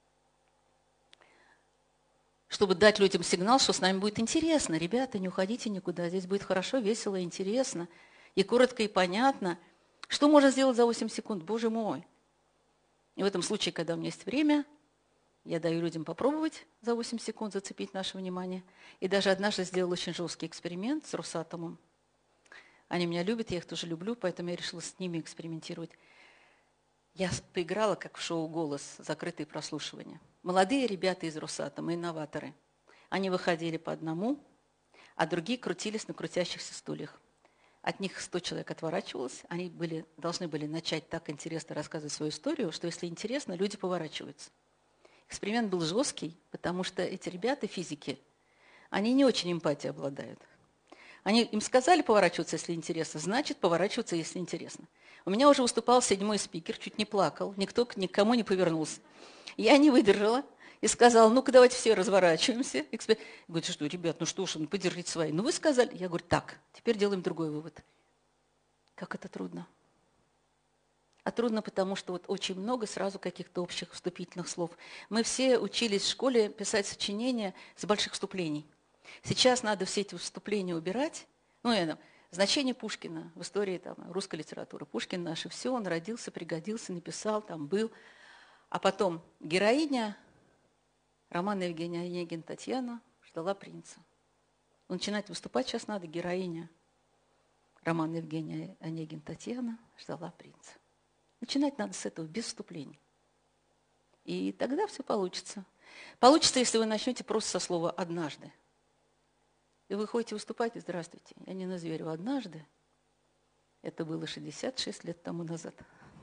чтобы дать людям сигнал, что с нами будет интересно? Ребята, не уходите никуда, здесь будет хорошо, весело, интересно, и коротко, и понятно. Что можно сделать за восемь секунд? Боже мой! И в этом случае, когда у меня есть время, я даю людям попробовать за восемь секунд зацепить наше внимание. И даже однажды сделал очень жесткий эксперимент с Росатомом. Они меня любят, я их тоже люблю, поэтому я решила с ними экспериментировать. Я поиграла, как в шоу «Голос», закрытые прослушивания. Молодые ребята из Росатома, инноваторы. Они выходили по одному, а другие крутились на крутящихся стульях. От них сто человек отворачивалось. Они были, должны были начать так интересно рассказывать свою историю, что если интересно, люди поворачиваются. Эксперимент был жесткий, потому что эти ребята, физики, они не очень эмпатией обладают. Они, им сказали поворачиваться, если интересно, значит поворачиваться, если интересно. У меня уже выступал седьмой спикер, чуть не плакал, никто к никому не повернулся. Я не выдержала и сказала, ну-ка давайте все разворачиваемся. Экспер... Говорит, что, ребят, ну что ж, ну подержите свои. Ну вы сказали. Я говорю, так, теперь делаем другой вывод. Как это трудно. А трудно, потому что вот очень много сразу каких-то общих вступительных слов. Мы все учились в школе писать сочинения с больших вступлений. Сейчас надо все эти вступления убирать. Ну, это, значение Пушкина в истории там, русской литературы. Пушкин наш, и все, он родился, пригодился, написал, там был. А потом героиня романа Евгения Онегин Татьяна ждала принца. Начинать выступать сейчас надо, героиня романа Евгения Онегин Татьяна ждала принца. Начинать надо с этого, без вступлений. И тогда все получится. Получится, если вы начнете просто со слова «однажды». И вы ходите выступать, и здравствуйте, я Нина Зверева. Однажды, это было шестьдесят шесть лет тому назад,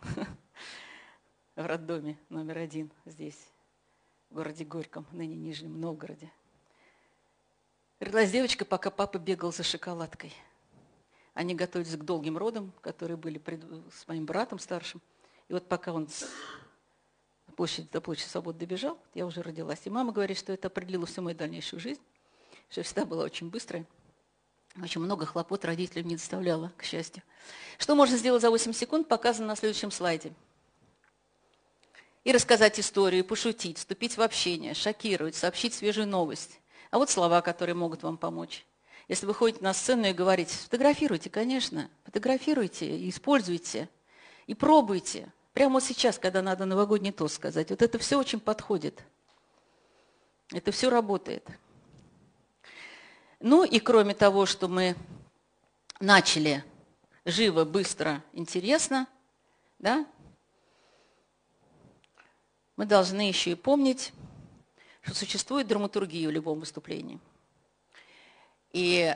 в роддоме номер один здесь, в городе Горьком, ныне Нижнем Новгороде. Родилась девочка, пока папа бегал за шоколадкой. Они готовились к долгим родам, которые были пред... с моим братом старшим. И вот пока он с площади до площади Свободы добежал, я уже родилась. И мама говорит, что это определило всю мою дальнейшую жизнь, что я всегда была очень быстрая. Очень много хлопот родителям не доставляла, к счастью. Что можно сделать за восемь секунд, показано на следующем слайде. И рассказать историю, пошутить, вступить в общение, шокировать, сообщить свежую новость. А вот слова, которые могут вам помочь. Если вы ходите на сцену и говорите, фотографируйте, конечно, фотографируйте и используйте, и пробуйте. Прямо вот сейчас, когда надо новогодний тост сказать. Вот это все очень подходит. Это все работает. Ну и кроме того, что мы начали живо, быстро, интересно, да, мы должны еще и помнить, что существует драматургия в любом выступлении. И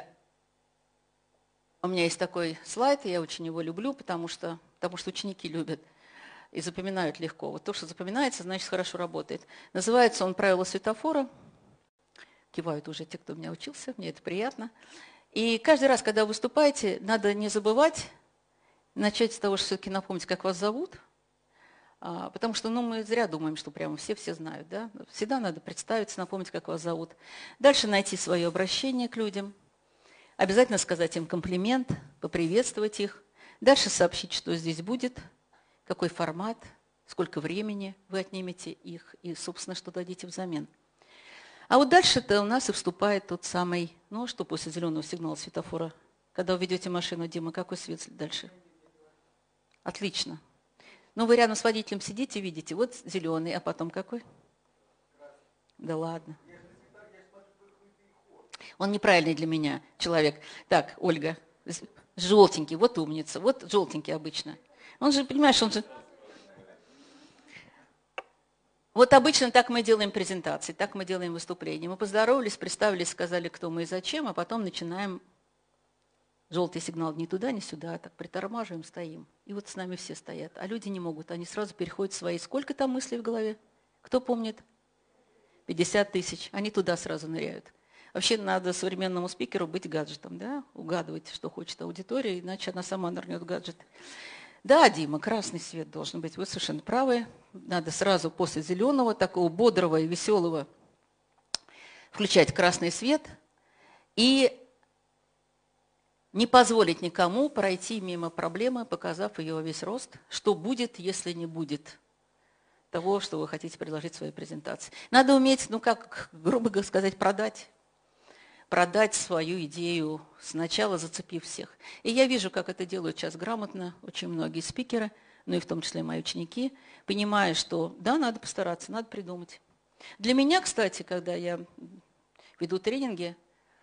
у меня есть такой слайд, я очень его люблю, потому что, потому что ученики любят и запоминают легко. Вот то, что запоминается, значит, хорошо работает. Называется он «Правила светофора». Кивают уже те, кто у меня учился, мне это приятно. И каждый раз, когда вы выступаете, надо не забывать, начать с того, что все-таки напомнить, как вас зовут, потому что ну, мы зря думаем, что прямо все-все знают. Да? Всегда надо представиться, напомнить, как вас зовут. Дальше найти свое обращение к людям. Обязательно сказать им комплимент, поприветствовать их. Дальше сообщить, что здесь будет, какой формат, сколько времени вы отнимете их и, собственно, что дадите взамен. А вот дальше-то у нас и вступает тот самый, ну что после зеленого сигнала светофора, когда вы ведете машину, Дима, какой свет дальше? Отлично. Ну вы рядом с водителем сидите, видите, вот зеленый, а потом какой? Да ладно. Он неправильный для меня человек. Так, Ольга, желтенький, вот умница, вот желтенький обычно. Он же, понимаешь, он же... Вот обычно так мы делаем презентации, так мы делаем выступления. Мы поздоровались, представились, сказали, кто мы и зачем, а потом начинаем желтый сигнал ни туда, ни сюда, так притормаживаем, стоим. И вот с нами все стоят. А люди не могут, они сразу переходят в свои. Сколько там мыслей в голове? Кто помнит? пятьдесят тысяч. Они туда сразу ныряют. Вообще надо современному спикеру быть гаджетом, да? Угадывать, что хочет аудитория, иначе она сама нырнет в гаджет. Да, Дима, красный свет должен быть, вы совершенно правы. Надо сразу после зеленого, такого бодрого и веселого, включать красный свет и не позволить никому пройти мимо проблемы, показав ее во весь рост, что будет, если не будет того, что вы хотите предложить в своей презентации. Надо уметь, ну как, грубо сказать, продать. продать свою идею, сначала зацепив всех. И я вижу, как это делают сейчас грамотно очень многие спикеры, ну и в том числе мои ученики, понимая, что да, надо постараться, надо придумать. Для меня, кстати, когда я веду тренинги,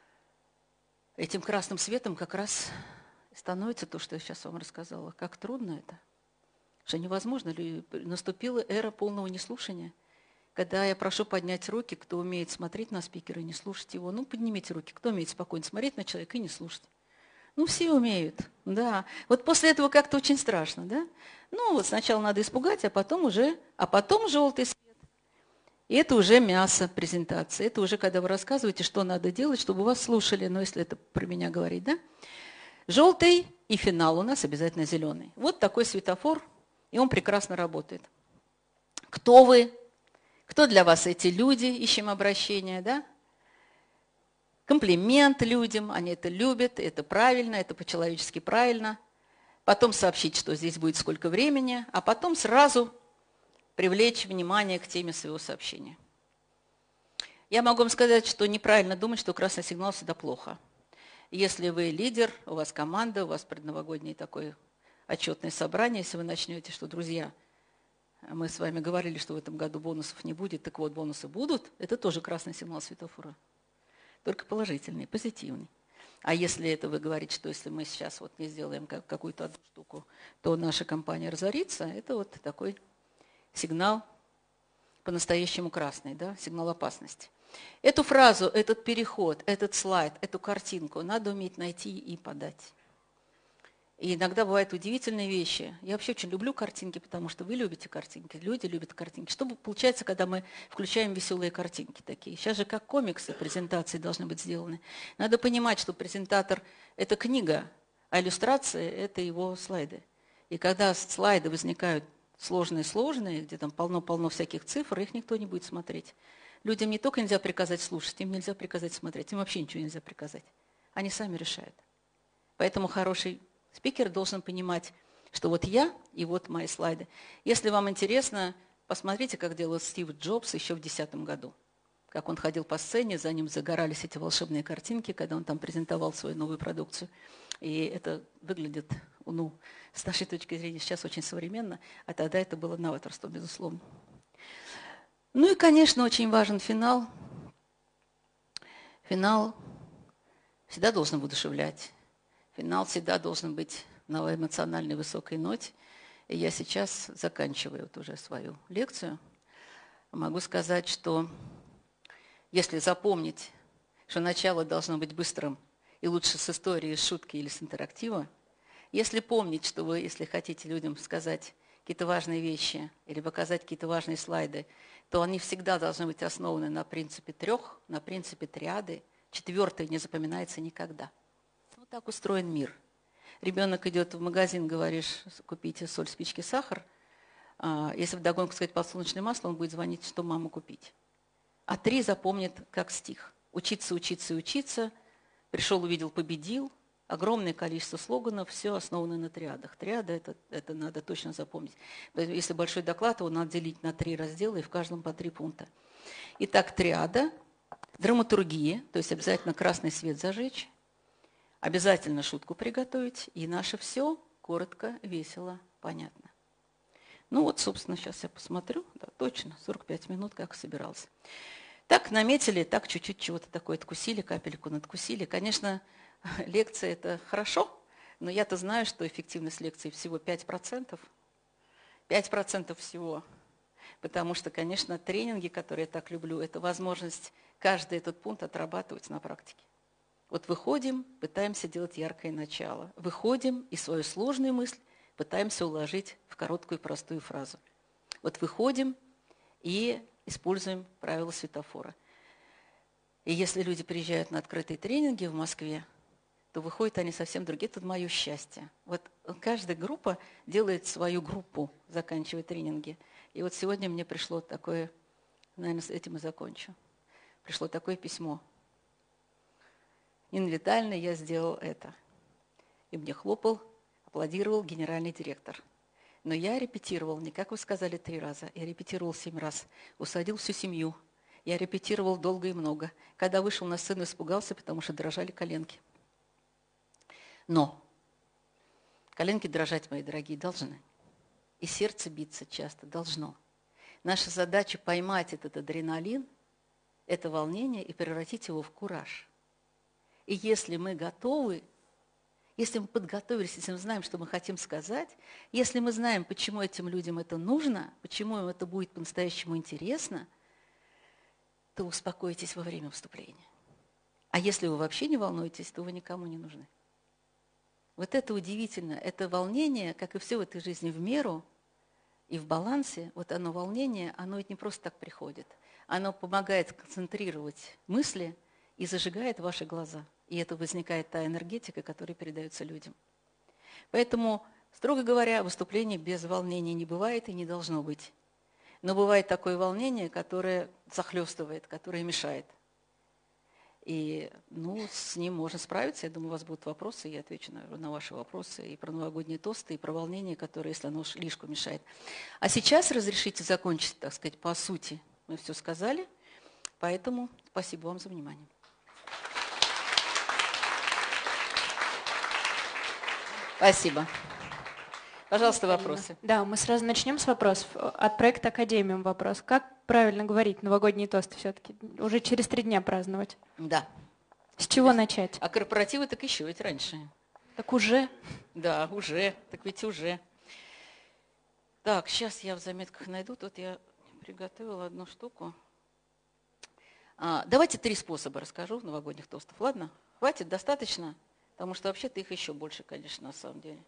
этим красным светом как раз становится то, что я сейчас вам рассказала. Как трудно это, что невозможно. Наступила эра полного неслушания. Когда я прошу поднять руки, кто умеет смотреть на спикера и не слушать его, ну, поднимите руки, кто умеет спокойно смотреть на человека и не слушать. Ну, все умеют, да. Вот после этого как-то очень страшно, да. Ну, вот сначала надо испугать, а потом уже, а потом желтый свет. И это уже мясо презентации, это уже когда вы рассказываете, что надо делать, чтобы вас слушали, но если это про меня говорить, да. Желтый и финал у нас обязательно зеленый. Вот такой светофор, и он прекрасно работает. Кто вы? Кто для вас эти люди, ищем обращения, да? Комплимент людям, они это любят, это правильно, это по-человечески правильно. Потом сообщить, что здесь будет сколько времени, а потом сразу привлечь внимание к теме своего сообщения. Я могу вам сказать, что неправильно думать, что красный сигнал всегда плохо. Если вы лидер, у вас команда, у вас предновогоднее такое отчетное собрание, если вы начнете, что, друзья, мы с вами говорили, что в этом году бонусов не будет, так вот, бонусы будут. Это тоже красный сигнал светофора. Только положительный, позитивный. А если это вы говорите, что если мы сейчас вот не сделаем какую-то одну штуку, то наша компания разорится, это вот такой сигнал по-настоящему красный, да, сигнал опасности. Эту фразу, этот переход, этот слайд, эту картинку надо уметь найти и подать. И иногда бывают удивительные вещи. Я вообще очень люблю картинки, потому что вы любите картинки, люди любят картинки. Что получается, когда мы включаем веселые картинки такие? Сейчас же как комиксы, презентации должны быть сделаны. Надо понимать, что презентатор – это книга, а иллюстрация – это его слайды. И когда слайды возникают сложные-сложные, где там полно-полно всяких цифр, их никто не будет смотреть. Людям не только нельзя приказать слушать, им нельзя приказать смотреть, им вообще ничего нельзя приказать. они сами решают. Поэтому хороший спикер должен понимать, что вот я и вот мои слайды. Если вам интересно, посмотрите, как делал Стив Джобс еще в две тысячи десятом году. Как он ходил по сцене, за ним загорались эти волшебные картинки, когда он там презентовал свою новую продукцию. И это выглядит, ну, с нашей точки зрения, сейчас очень современно, а тогда это было новаторство, безусловно. Ну и, конечно, очень важен финал. Финал всегда должен воодушевлять. Финал всегда должен быть на эмоциональной высокой ноте. И я сейчас заканчиваю вот уже свою лекцию. Могу сказать, что если запомнить, что начало должно быть быстрым, и лучше с истории, с шутки или с интерактива, если помнить, что вы, если хотите людям сказать какие-то важные вещи или показать какие-то важные слайды, то они всегда должны быть основаны на принципе трех, на принципе триады. Четвертый не запоминается никогда. Вот так устроен мир. Ребенок идет в магазин, говоришь, купите соль, спички, сахар. Если вдогонку сказать подсолнечное масло, он будет звонить, что маму купить. А три запомнит как стих. Учиться, учиться и учиться. Пришел, увидел, победил. Огромное количество слоганов, все основано на триадах. Триады это, это надо точно запомнить. Если большой доклад, его надо делить на три раздела, и в каждом по три пункта. Итак, триада, драматургия, то есть обязательно красный свет зажечь, обязательно шутку приготовить, и наше все коротко, весело, понятно. Ну вот, собственно, сейчас я посмотрю. Да, точно, сорок пять минут, как собирался. Так наметили, так чуть-чуть чего-то такое откусили, капельку надкусили. Конечно, лекция – это хорошо, но я-то знаю, что эффективность лекции всего пять процентов. пять процентов всего. Потому что, конечно, тренинги, которые я так люблю, это возможность каждый этот пункт отрабатывать на практике. Вот выходим, пытаемся делать яркое начало. Выходим и свою сложную мысль пытаемся уложить в короткую простую фразу. Вот выходим и используем правила светофора. И если люди приезжают на открытые тренинги в Москве, то выходят они совсем другие. Это мое счастье. Вот каждая группа делает свою группу, заканчивая тренинги. И вот сегодня мне пришло такое, наверное, с этим и закончу. Пришло такое письмо. Нина Витальевна, я сделал это. И мне хлопал, аплодировал генеральный директор. Но я репетировал, не как вы сказали, три раза. Я репетировал семь раз. Усадил всю семью. Я репетировал долго и много. Когда вышел на сцену, испугался, потому что дрожали коленки. Но коленки дрожать, мои дорогие, должны. И сердце биться часто должно. Наша задача поймать этот адреналин, это волнение и превратить его в кураж. И если мы готовы, если мы подготовились, если мы знаем, что мы хотим сказать, если мы знаем, почему этим людям это нужно, почему им это будет по-настоящему интересно, то успокойтесь во время выступления. А если вы вообще не волнуетесь, то вы никому не нужны. Вот это удивительно. Это волнение, как и все в этой жизни, в меру и в балансе, вот оно волнение, оно ведь не просто так приходит. Оно помогает концентрировать мысли и зажигает ваши глаза. И это возникает та энергетика, которая передается людям. Поэтому, строго говоря, выступление без волнения не бывает и не должно быть. Но бывает такое волнение, которое захлестывает, которое мешает. И ну, с ним можно справиться. Я думаю, у вас будут вопросы, я отвечу наверное, на ваши вопросы и про новогодние тосты, и про волнение, которое, если оно слишком мешает. А сейчас разрешите закончить, так сказать, по сути. Мы все сказали, поэтому спасибо вам за внимание. Спасибо. Пожалуйста, вопросы. Да, мы сразу начнем с вопросов. От проекта «Академиум» вопрос. Как правильно говорить новогодний тост все-таки? Уже через три дня праздновать. Да. С чего есть, начать? А корпоративы так еще ведь раньше. Так уже? Да, уже. Так ведь уже. Так, сейчас я в заметках найду. Тут я приготовила одну штуку. А, давайте три способа расскажу новогодних тостов. Ладно? Хватит? Достаточно? Потому что вообще-то их еще больше, конечно, на самом деле.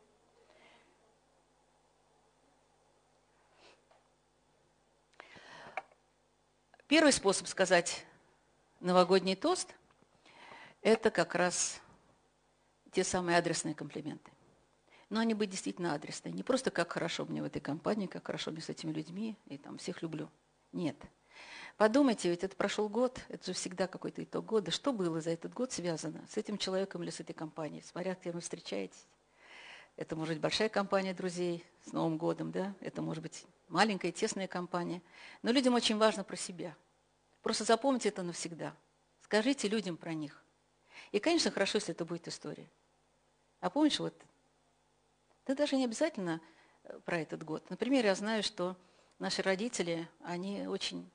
Первый способ сказать новогодний тост – это как раз те самые адресные комплименты. Но они быть действительно адресные. Не просто как хорошо мне в этой компании, как хорошо мне с этими людьми, и там всех люблю. Нет. Подумайте, ведь это прошел год, это же всегда какой-то итог года. Что было за этот год связано с этим человеком или с этой компанией? Смотря, где вы встречаетесь. Это может быть большая компания друзей с Новым годом, да? Это может быть маленькая, тесная компания. Но людям очень важно про себя. Просто запомните это навсегда. Скажите людям про них. И, конечно, хорошо, если это будет история. А помнишь, вот, да даже не обязательно про этот год. Например, я знаю, что наши родители, они очень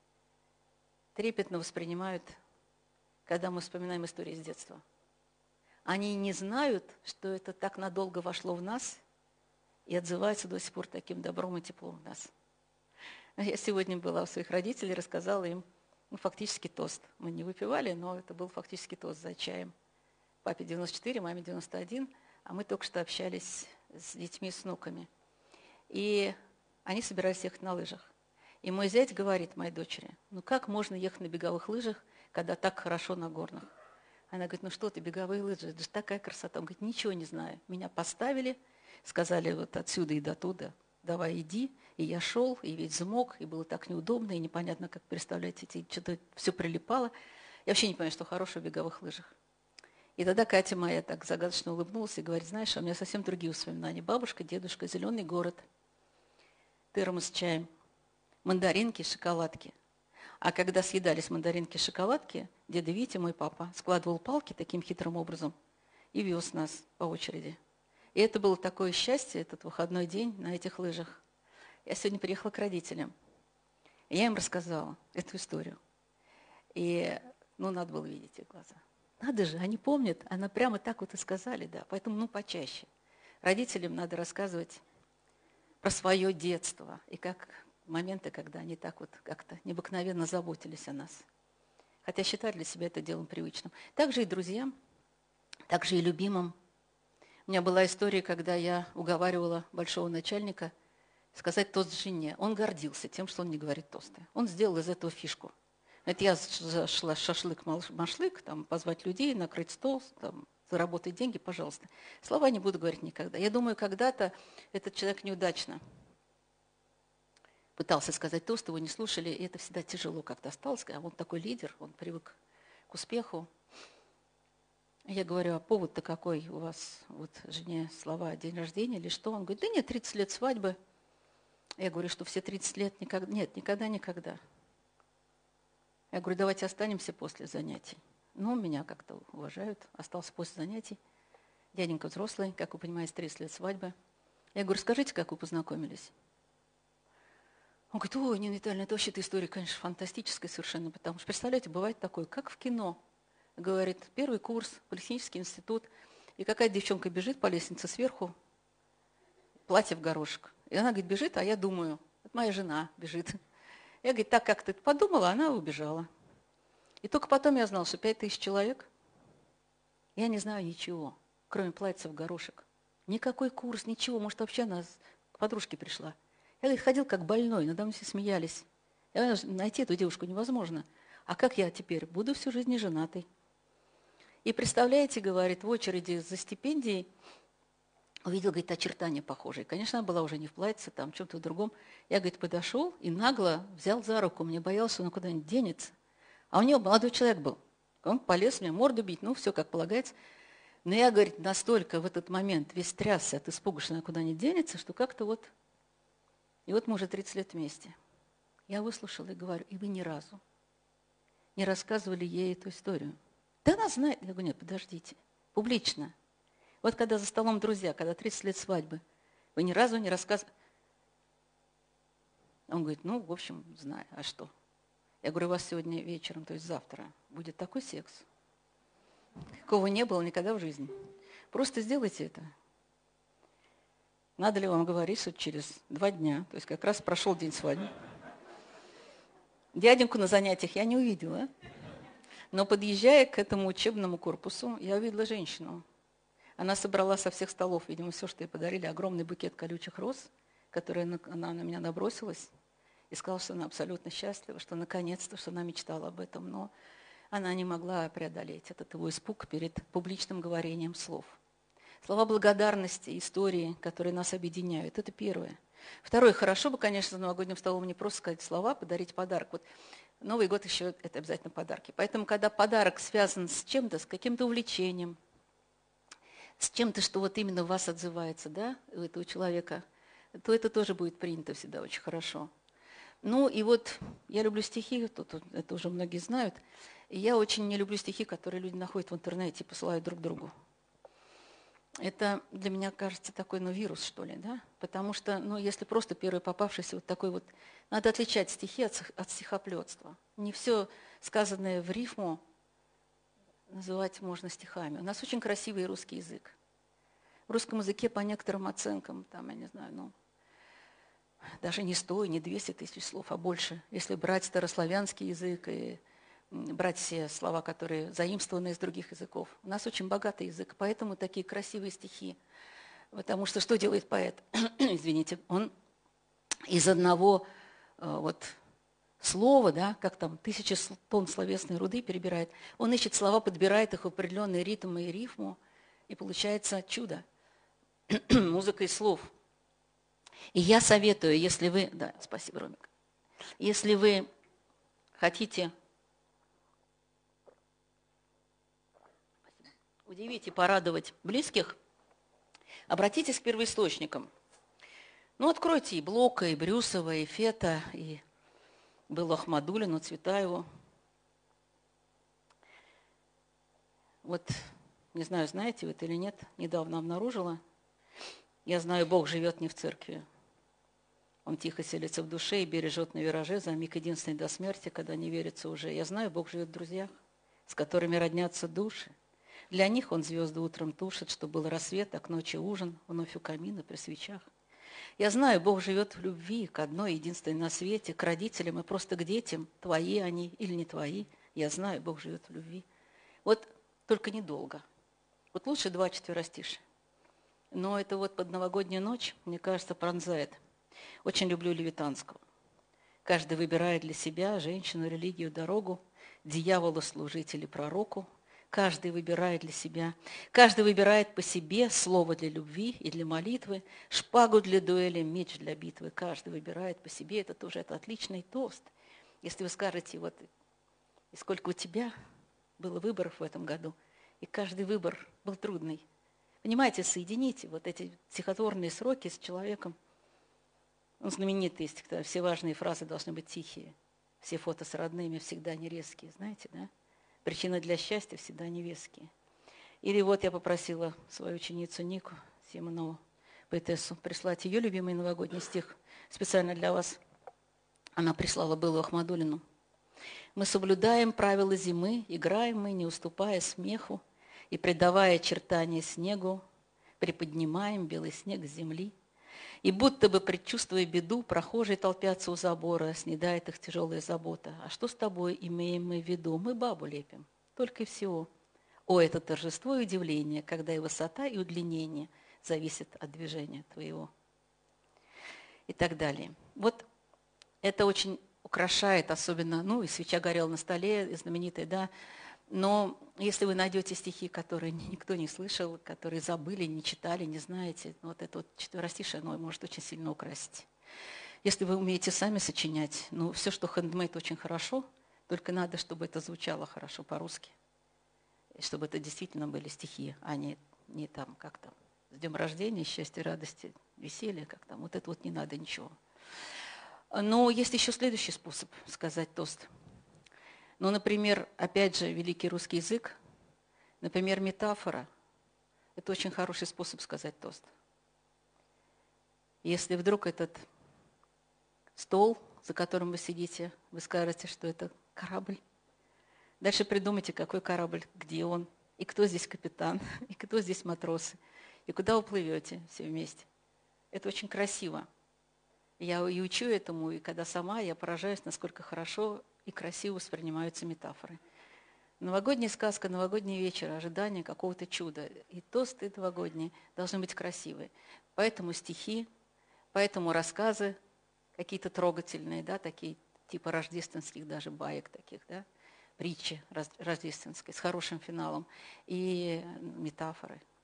трепетно воспринимают, когда мы вспоминаем истории с детства. Они не знают, что это так надолго вошло в нас и отзывается до сих пор таким добром и теплом в нас. Я сегодня была у своих родителей, рассказала им ну, фактически тост. Мы не выпивали, но это был фактически тост за чаем. Папе девяносто четыре, маме девяносто один, а мы только что общались с детьми, с внуками. И они собирались ехать на лыжах. И мой зять говорит моей дочери, ну как можно ехать на беговых лыжах, когда так хорошо на горных? Она говорит, ну что ты, беговые лыжи, это же такая красота. Он говорит, ничего не знаю. Меня поставили, сказали вот отсюда и до туда, давай иди. И я шел, и ведь взмок, и было так неудобно, и непонятно, как переставлять эти, что-то все прилипало. Я вообще не понимаю, что хорошего в беговых лыжах. И тогда Катя моя так загадочно улыбнулась и говорит, знаешь, а у меня совсем другие воспоминания. Бабушка, дедушка, зеленый город, термос с чаем, мандаринки, шоколадки. А когда съедались мандаринки, шоколадки, деда Витя, мой папа, складывал палки таким хитрым образом и вез нас по очереди. И это было такое счастье, этот выходной день на этих лыжах. Я сегодня приехала к родителям. И я им рассказала эту историю. И, ну, надо было видеть их глаза. Надо же, они помнят, она прямо так вот и сказали, да. Поэтому, ну, почаще. Родителям надо рассказывать про свое детство и как моменты, когда они так вот как-то необыкновенно заботились о нас. Хотя считали для себя это делом привычным. Также и друзьям, также и любимым. У меня была история, когда я уговаривала большого начальника сказать тост жене. Он гордился тем, что он не говорит тосты. Он сделал из этого фишку. Это я зашла шашлык-машлык, там, позвать людей, накрыть стол, там, заработать деньги, пожалуйста. Слова не буду говорить никогда. Я думаю, когда-то этот человек неудачно пытался сказать тост, его не слушали, и это всегда тяжело как-то осталось. А он такой лидер, он привык к успеху. Я говорю, а повод-то какой у вас, вот жене слова, день рождения или что? Он говорит, да нет, тридцать лет свадьбы. Я говорю, что все тридцать лет никогда, нет, никогда-никогда. Я говорю, давайте останемся после занятий. Ну, меня как-то уважают, остался после занятий. Дяденька взрослый, как вы понимаете, тридцать лет свадьбы. Я говорю, скажите, как вы познакомились? Он говорит, ой, Нина Витальевна, это вообще-то история, конечно, фантастическая совершенно, потому что, представляете, бывает такое, как в кино. Говорит, первый курс, политехнический институт, и какая-то девчонка бежит по лестнице сверху, платье в горошек. И она, говорит, бежит, а я думаю, это моя жена бежит. Я, говорит, так как ты подумала, она убежала. И только потом я знала, что пять тысяч человек, я не знаю ничего, кроме платья в горошек. Никакой курс, ничего, может, вообще она к подружке пришла. Я, говорит, ходил как больной, надо мной все смеялись. Я, найти эту девушку невозможно. А как я теперь? Буду всю жизнь не женатой. И представляете, говорит, в очереди за стипендией увидел, говорит, очертания похожие. Конечно, она была уже не в платье, там, в чем-то другом. Я, говорит, подошел и нагло взял за руку. Мне боялся, он куда-нибудь денется. А у него молодой человек был. Он полез мне морду бить, ну, все как полагается. Но я, говорит, настолько в этот момент весь трясся от испуга, что она куда-нибудь денется, что как-то вот... И вот мы уже тридцать лет вместе. Я выслушала и говорю, и вы ни разу не рассказывали ей эту историю. Да она знает. Я говорю, нет, подождите. Публично. Вот когда за столом друзья, когда тридцать лет свадьбы, вы ни разу не рассказывали. Он говорит, ну, в общем, знаю. А что? Я говорю, у вас сегодня вечером, то есть завтра, будет такой секс, какого не было никогда в жизни. Просто сделайте это. Надо ли вам говорить, что через два дня, то есть как раз прошел день свадьбы. Дяденьку на занятиях я не увидела, но подъезжая к этому учебному корпусу, я увидела женщину. Она собрала со всех столов, видимо, все, что ей подарили, огромный букет колючих роз, который она на меня набросилась, и сказала, что она абсолютно счастлива, что наконец-то, что она мечтала об этом, но она не могла преодолеть этот его испуг перед публичным говорением слов. Слова благодарности, истории, которые нас объединяют, это первое. Второе, хорошо бы, конечно, за новогодним столом не просто сказать слова, подарить подарок. Вот Новый год еще это обязательно подарки. Поэтому, когда подарок связан с чем-то, с каким-то увлечением, с чем-то, что вот именно в вас отзывается, да, у этого человека, то это тоже будет принято всегда очень хорошо. Ну и вот я люблю стихи, тут, тут, это уже многие знают. И я очень не люблю стихи, которые люди находят в интернете и посылают друг другу. Это для меня кажется такой, ну, вирус, что ли, да? Потому что, ну, если просто первый попавшийся вот такой вот... Надо отличать стихи от, от стихоплетства. Не все сказанное в рифму называть можно стихами. У нас очень красивый русский язык. В русском языке по некоторым оценкам, там, я не знаю, ну, даже не сто, не двести тысяч слов, а больше. Если брать старославянский язык и брать все слова, которые заимствованы из других языков. У нас очень богатый язык, поэтому такие красивые стихи. Потому что что делает поэт? Извините, он из одного э, вот слова, да, как там тысяча тонн словесной руды перебирает, он ищет слова, подбирает их в определенный ритм и рифму, и получается чудо. Музыка из слов. И я советую, если вы... Да, спасибо, Ромик. Если вы хотите удивить и порадовать близких, обратитесь к первоисточникам. Ну, откройте и Блока, и Брюсова, и Фета, и Беллу Ахмадуллину, Цветаеву. Вот, не знаю, знаете вы это или нет, недавно обнаружила. Я знаю, Бог живет не в церкви. Он тихо селится в душе и бережет на вираже за миг единственный до смерти, когда не верится уже. Я знаю, Бог живет в друзьях, с которыми роднятся души. Для них он звезды утром тушит, что был рассвет, а к ночи ужин, вновь у камина при свечах. Я знаю, Бог живет в любви к одной единственной на свете, к родителям и просто к детям, твои они или не твои. Я знаю, Бог живет в любви. Вот только недолго. Вот лучше два четверостишия. Но это вот под новогоднюю ночь, мне кажется, пронзает. Очень люблю Левитанского. Каждый выбирает для себя женщину, религию, дорогу, дьяволу служить или пророку. Каждый выбирает для себя. Каждый выбирает по себе слово для любви и для молитвы, шпагу для дуэли, меч для битвы. Каждый выбирает по себе. Это тоже это отличный тост. Если вы скажете, вот, и сколько у тебя было выборов в этом году, и каждый выбор был трудный. Понимаете, соедините вот эти стихотворные сроки с человеком. Он знаменитый, все важные фразы должны быть тихие. Все фото с родными всегда не резкие, знаете, да? Причины для счастья всегда невеские. Или вот я попросила свою ученицу Нику Симонову, поэтессу, прислать ее любимый новогодний стих специально для вас. Она прислала Беллу Ахмадуллину. «Мы соблюдаем правила зимы, играем мы, не уступая смеху, и, придавая очертания снегу, приподнимаем белый снег с земли. И будто бы, предчувствуя беду, прохожие толпятся у забора, снедает их тяжелая забота. А что с тобой имеем мы в виду? Мы бабу лепим, только и всего. О, это торжество и удивление, когда и высота, и удлинение зависят от движения твоего». И так далее. Вот это очень украшает, особенно, ну, и свеча горела на столе, знаменитая, да. Но если вы найдете стихи, которые никто не слышал, которые забыли, не читали, не знаете, вот это вот четверостишее, оно может очень сильно украсить. Если вы умеете сами сочинять, ну, все, что хендмейд, очень хорошо, только надо, чтобы это звучало хорошо по-русски, чтобы это действительно были стихи, а не, не там, как там, с днем рождения, счастья, радости, веселья, как там, вот это вот не надо ничего. Но есть еще следующий способ сказать тост. Ну, например, опять же, великий русский язык, например, метафора – это очень хороший способ сказать тост. Если вдруг этот стол, за которым вы сидите, вы скажете, что это корабль, дальше придумайте, какой корабль, где он, и кто здесь капитан, и кто здесь матросы, и куда вы плывете все вместе. Это очень красиво. Я и учу этому, и когда сама, я поражаюсь, насколько хорошо и красиво воспринимаются метафоры. Новогодняя сказка, новогодний вечер, ожидание какого-то чуда. И тосты новогодние должны быть красивые. Поэтому стихи, поэтому рассказы какие-то трогательные, да, такие типа рождественских даже баек таких, да, притчи рождественской с хорошим финалом и метафоры.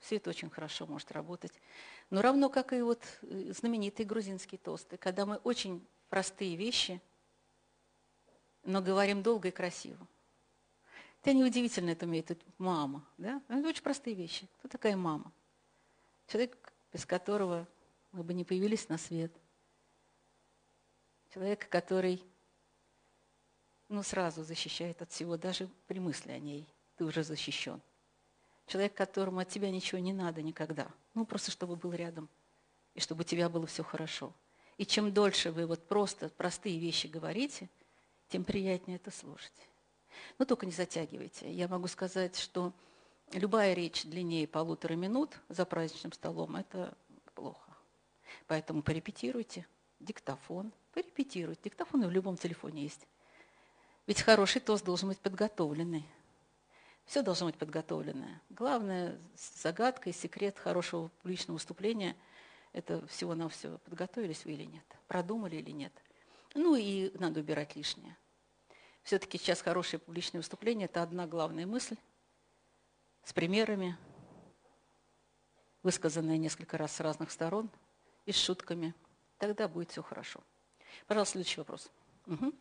Все это очень хорошо может работать. Но равно как и вот знаменитые грузинские тосты, когда мы очень простые вещи, но говорим долго и красиво. Это неудивительно, это умеет мама. Да? Это очень простые вещи. Кто такая мама? Человек, без которого мы бы не появились на свет. Человек, который ну, сразу защищает от всего, даже при мысли о ней. Ты уже защищен. Человек, которому от тебя ничего не надо никогда. Ну, просто чтобы был рядом. И чтобы у тебя было все хорошо. И чем дольше вы вот просто простые вещи говорите, тем приятнее это слушать. Но только не затягивайте. Я могу сказать, что любая речь длиннее полутора минут за праздничным столом – это плохо. Поэтому порепетируйте. Диктофон. Порепетируйте. Диктофон в любом телефоне есть. Ведь хороший тост должен быть подготовленный. Все должно быть подготовленное. Главная загадка и секрет хорошего публичного выступления – это всего-навсего, подготовились вы или нет, продумали или нет. Ну и надо убирать лишнее. Все-таки сейчас хорошее публичное выступление – это одна главная мысль с примерами, высказанная несколько раз с разных сторон и с шутками. Тогда будет все хорошо. Пожалуйста, следующий вопрос. Угу.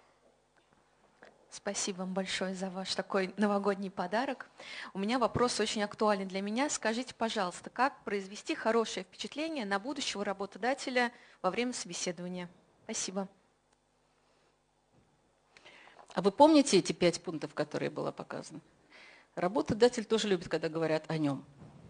Спасибо вам большое за ваш такой новогодний подарок. У меня вопрос очень актуален для меня. Скажите, пожалуйста, как произвести хорошее впечатление на будущего работодателя во время собеседования? Спасибо. А вы помните эти пять пунктов, которые было показано? Работодатель тоже любит, когда говорят о нем.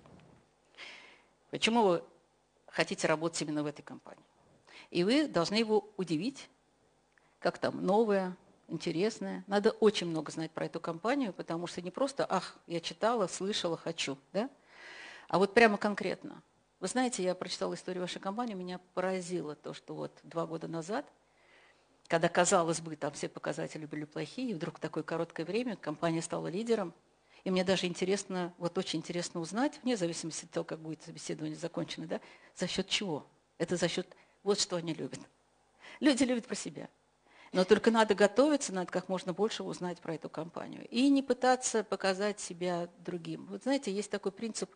Почему вы хотите работать именно в этой компании? И вы должны его удивить, как там новое, интересное. Надо очень много знать про эту компанию, потому что не просто «ах, я читала, слышала, хочу», да? А вот прямо конкретно. Вы знаете, я прочитала историю вашей компании, меня поразило то, что вот два года назад, когда, казалось бы, там все показатели были плохие, и вдруг в такое короткое время компания стала лидером. И мне даже интересно, вот очень интересно узнать, вне зависимости от того, как будет собеседование закончено, да, за счет чего. Это за счет, вот что они любят. Люди любят про себя. Но только надо готовиться, надо как можно больше узнать про эту компанию. И не пытаться показать себя другим. Вот знаете, есть такой принцип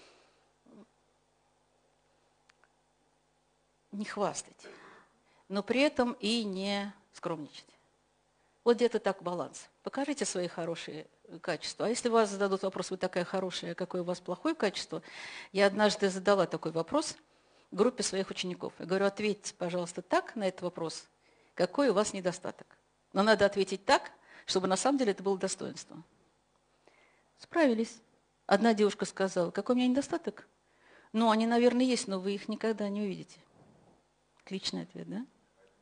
не хвастать, но при этом и не скромничать. Вот где-то так баланс. Покажите свои хорошие качества. А если вас зададут вопрос, вы такая хорошая, а какое у вас плохое качество? Я однажды задала такой вопрос группе своих учеников. Я говорю, ответьте, пожалуйста, так на этот вопрос, какой у вас недостаток. Но надо ответить так, чтобы на самом деле это было достоинство. Справились. Одна девушка сказала, какой у меня недостаток? Ну, они, наверное, есть, но вы их никогда не увидите. Отличный ответ, да?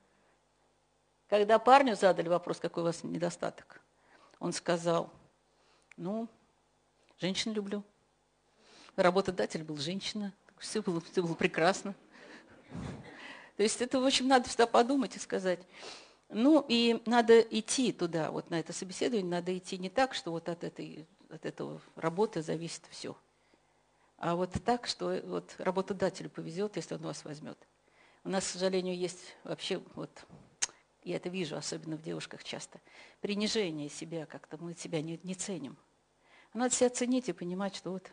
Когда парню задали вопрос, какой у вас недостаток, он сказал, ну, женщин люблю. Работодатель был женщина, все было, все было прекрасно. То есть это, в общем, надо всегда подумать и сказать. Ну, и надо идти туда, вот на это собеседование, надо идти не так, что вот от этой, от этого работы зависит все. А вот так, что вот работодателю повезет, если он вас возьмет. У нас, к сожалению, есть вообще, вот, я это вижу, особенно в девушках часто, принижение себя, как-то мы себя не, не ценим. Надо себя ценить и понимать, что вот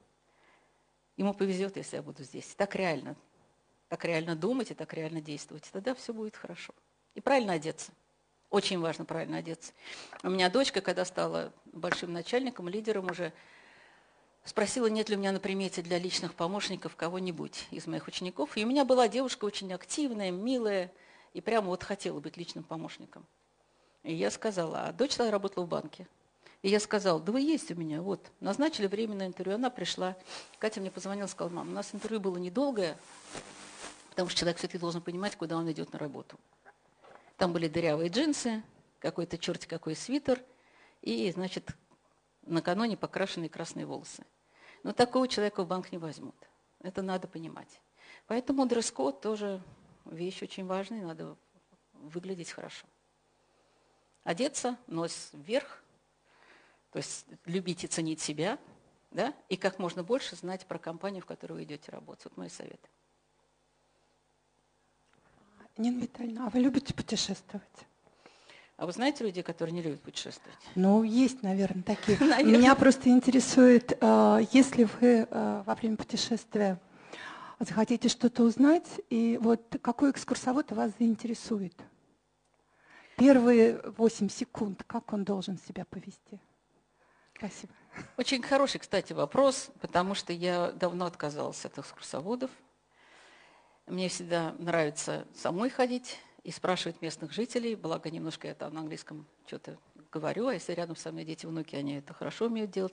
ему повезет, если я буду здесь. Так реально. Так реально думать и так реально действовать. Тогда все будет хорошо. И правильно одеться. Очень важно правильно одеться. У меня дочка, когда стала большим начальником, лидером уже, спросила, нет ли у меня на примете для личных помощников кого-нибудь из моих учеников. И у меня была девушка очень активная, милая, и прямо вот хотела быть личным помощником. И я сказала, а дочь тогда работала в банке. И я сказала, да вы есть у меня, вот. Назначили временное интервью, она пришла. Катя мне позвонила, сказала, мам, у нас интервью было недолгое, потому что человек все-таки должен понимать, куда он идет на работу. Там были дырявые джинсы, какой-то черти какой свитер и, значит, накануне покрашенные красные волосы. Но такого человека в банк не возьмут. Это надо понимать. Поэтому дресс-код тоже вещь очень важная, надо выглядеть хорошо. Одеться, нос вверх, то есть любить и ценить себя, да, и как можно больше знать про компанию, в которой вы идете работать. Вот мой совет. Нина Витальевна, а вы любите путешествовать? А вы знаете людей, которые не любят путешествовать? Ну, есть, наверное, такие. Наверное. Меня просто интересует, э, если вы э, во время путешествия захотите что-то узнать, и вот какой экскурсовод вас заинтересует? Первые восемь секунд, как он должен себя повести? Спасибо. Очень хороший, кстати, вопрос, потому что я давно отказалась от экскурсоводов. Мне всегда нравится самой ходить и спрашивать местных жителей, благо немножко я там на английском что-то говорю, а если рядом со мной дети, внуки, они это хорошо умеют делать.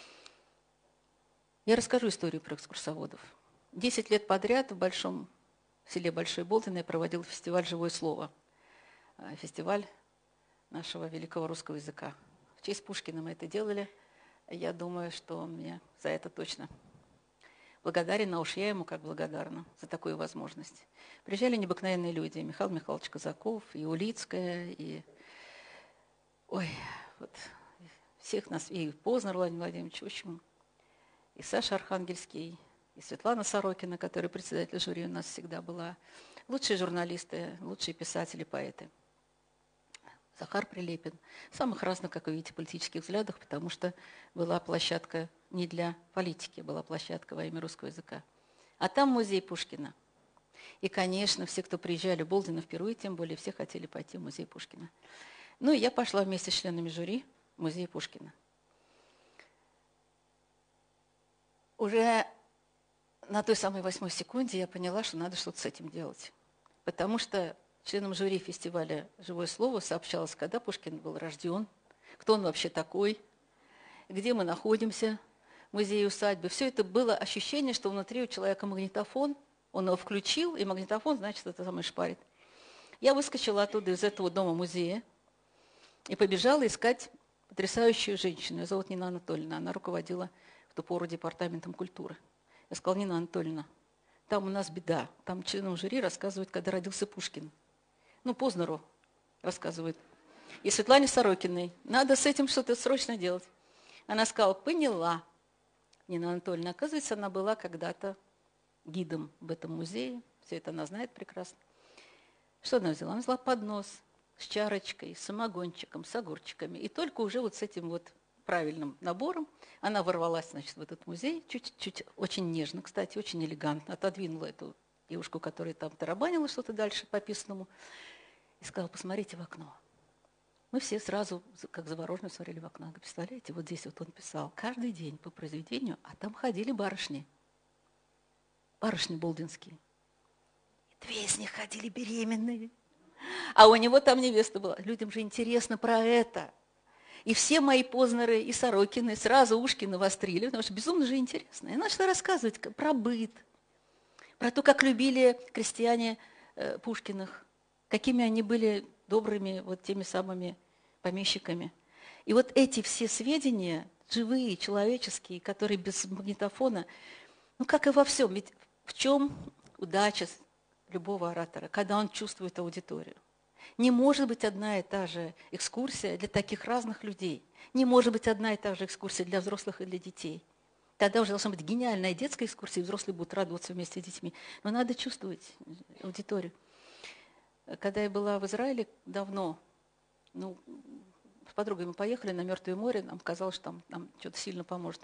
Я расскажу историю про экскурсоводов. Десять лет подряд в большом селе Большой Болдино я проводила фестиваль «Живое слово», фестиваль нашего великого русского языка. В честь Пушкина мы это делали. Я думаю, что он мне за это точно благодарен, а уж я ему как благодарна за такую возможность. Приезжали необыкновенные люди. Михаил Михайлович Казаков, и Улицкая, и ой, вот всех нас, и Познер Владимир Владимирович, в общем, и Саша Архангельский, и Светлана Сорокина, которая председатель жюри у нас всегда была. Лучшие журналисты, лучшие писатели, поэты. Захар Прилепин. Самых разных, как вы видите, политических взглядах, потому что была площадка не для политики, была площадка во имя русского языка. А там музей Пушкина. И, конечно, все, кто приезжали в Болдино впервые, тем более все хотели пойти в музей Пушкина. Ну и я пошла вместе с членами жюри в музей Пушкина. Уже на той самой восьмой секунде я поняла, что надо что-то с этим делать. Потому что членам жюри фестиваля «Живое слово» сообщалось, когда Пушкин был рожден, кто он вообще такой, где мы находимся, музей усадьбы. Все это было ощущение, что внутри у человека магнитофон, он его включил, и магнитофон, значит, это самое шпарит. Я выскочила оттуда из этого дома-музея и побежала искать потрясающую женщину. Ее зовут Нина Анатольевна. Она руководила в ту пору департаментом культуры. Я сказала: Нина Анатольевна, там у нас беда. Там членам жюри рассказывают, когда родился Пушкин. Ну, Познеру рассказывают. И Светлане Сорокиной. Надо с этим что-то срочно делать. Она сказала: поняла. Нина Анатольевна, оказывается, она была когда-то гидом в этом музее. Все это она знает прекрасно. Что она взяла? Она взяла поднос с чарочкой, с самогончиком, с огурчиками. И только уже вот с этим вот правильным набором она ворвалась, значит, в этот музей. Чуть-чуть, очень нежно, кстати, очень элегантно. Отодвинула эту девушку, которая там тарабанила что-то дальше по писанному. И сказала: посмотрите в окно. Мы все сразу, как завороженно, смотрели в окно. Представляете, вот здесь вот он писал каждый день по произведению, а там ходили барышни. Барышни болдинские. И две из них ходили беременные. А у него там невеста была. Людям же интересно про это. И все мои Познеры и Сорокины сразу ушки навострили, потому что безумно же интересно. И начала рассказывать про быт, про то, как любили крестьяне э, Пушкиных, какими они были добрыми вот теми самыми помещиками. И вот эти все сведения, живые, человеческие, которые без магнитофона, ну как и во всем, ведь в чем удача любого оратора, когда он чувствует аудиторию? Не может быть одна и та же экскурсия для таких разных людей. Не может быть одна и та же экскурсия для взрослых и для детей. Тогда уже должна быть гениальная детская экскурсия, и взрослые будут радоваться вместе с детьми. Но надо чувствовать аудиторию. Когда я была в Израиле давно, ну, с подругой мы поехали на Мертвое море, нам казалось, что там нам что-то сильно поможет.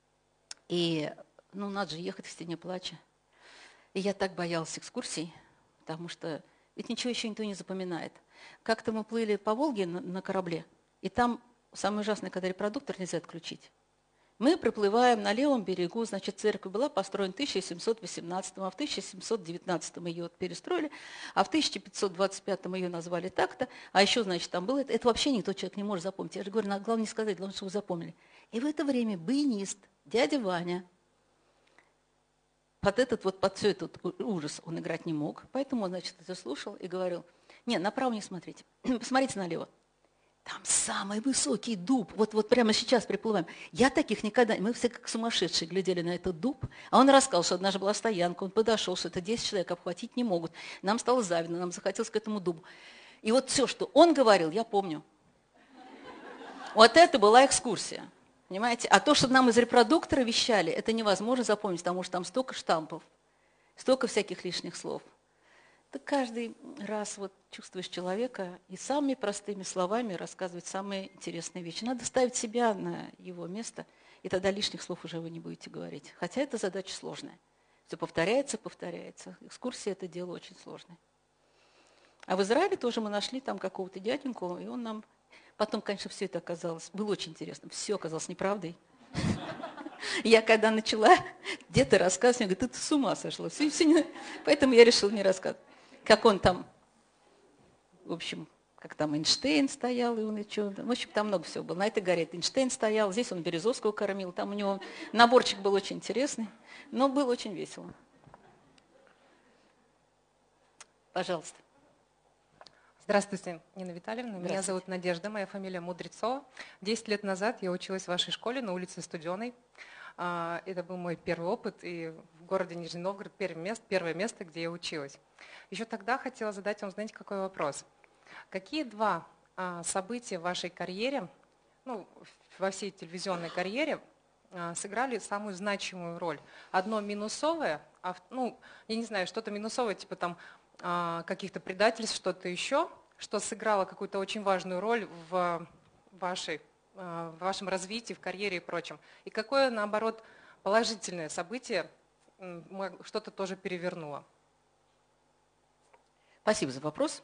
И, ну, надо же ехать в стене плача. И я так боялась экскурсий, потому что ведь ничего еще никто не запоминает. Как-то мы плыли по Волге на, на корабле, и там самое ужасное, когда репродуктор нельзя отключить. Мы проплываем на левом берегу, значит, церковь была построена в тысяча семьсот восемнадцатом, а в тысяча семьсот девятнадцатом ее перестроили, а в тысяча пятьсот двадцать пятом ее назвали так-то, а еще, значит, там было это. Это вообще никто человек не может запомнить. Я же говорю, надо главное не сказать, главное, чтобы вы запомнили. И в это время баянист, дядя Ваня, под этот вот, под все этот ужас он играть не мог, поэтому он, значит, это слушал и говорил: не, направо не смотрите, посмотрите налево. Там самый высокий дуб, вот, вот прямо сейчас приплываем. Я таких никогда, мы все как сумасшедшие глядели на этот дуб, а он рассказал, что однажды была стоянка, он подошел, что это десять человек обхватить не могут. Нам стало завидно, нам захотелось к этому дубу. И вот все, что он говорил, я помню. Вот это была экскурсия. Понимаете? А то, что нам из репродуктора вещали, это невозможно запомнить, потому что там столько штампов, столько всяких лишних слов. Ты каждый раз вот чувствуешь человека и самыми простыми словами рассказывать самые интересные вещи. Надо ставить себя на его место, и тогда лишних слов уже вы не будете говорить. Хотя эта задача сложная. Все повторяется, повторяется. Экскурсия – это дело очень сложное. А в Израиле тоже мы нашли там какого-то дяденьку, и он нам... Потом, конечно, все это оказалось... Было очень интересно. Все оказалось неправдой. Я когда начала где-то рассказывать, мне говорят, ты с ума сошла. Все, все не... Поэтому я решила не рассказывать. Как он там, в общем, как там Эйнштейн стоял, и он и что. В общем, там много всего было. На этой горе Эйнштейн стоял, здесь он Березовского кормил. Там у него наборчик был очень интересный, но было очень весело. Пожалуйста. Здравствуйте, Нина Витальевна. Меня зовут Надежда, моя фамилия Мудрецова. Десять лет назад я училась в вашей школе на улице Студеной. Это был мой первый опыт, и в городе Нижний Новгород первое место, первое место, где я училась. Еще тогда хотела задать вам, знаете, какой вопрос. Какие два события в вашей карьере, ну, во всей телевизионной карьере, сыграли самую значимую роль? Одно минусовое, а, ну, я не знаю, что-то минусовое, типа там каких-то предательств, что-то еще, что сыграло какую-то очень важную роль в, вашей, в вашем развитии, в карьере и прочем. И какое, наоборот, положительное событие что-то тоже перевернуло. Спасибо за вопрос.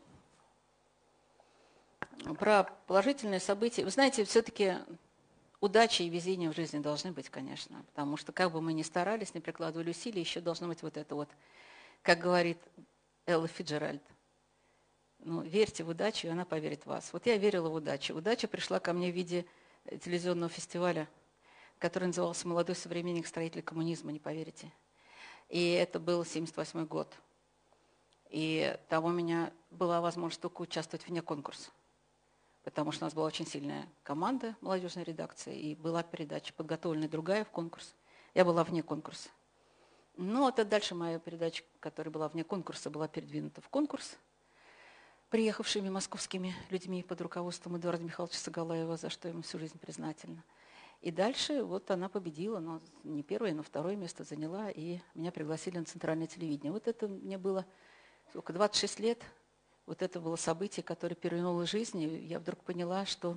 Про положительные события. Вы знаете, все-таки удача и везение в жизни должны быть, конечно. Потому что как бы мы ни старались, ни прикладывали усилий, еще должно быть вот это вот, как говорит Элла Фиджеральд. Ну, верьте в удачу, и она поверит в вас. Вот я верила в удачу. Удача пришла ко мне в виде телевизионного фестиваля, который назывался «Молодой современник строитель коммунизма», не поверите. И это был семьдесят восьмой год. И там у меня была возможность только участвовать вне конкурса, потому что у нас была очень сильная команда молодежной редакции, и была передача подготовленная другая в конкурс. Я была вне конкурса. Ну, это дальше моя передача, которая была вне конкурса, была передвинута в конкурс приехавшими московскими людьми под руководством Эдуарда Михайловича Сагалаева, за что ему всю жизнь признательна. И дальше вот она победила, но не первое, но второе место заняла, и меня пригласили на центральное телевидение. Вот это мне было сколько, двадцать шесть лет, вот это было событие, которое перевернуло жизнь, и я вдруг поняла, что,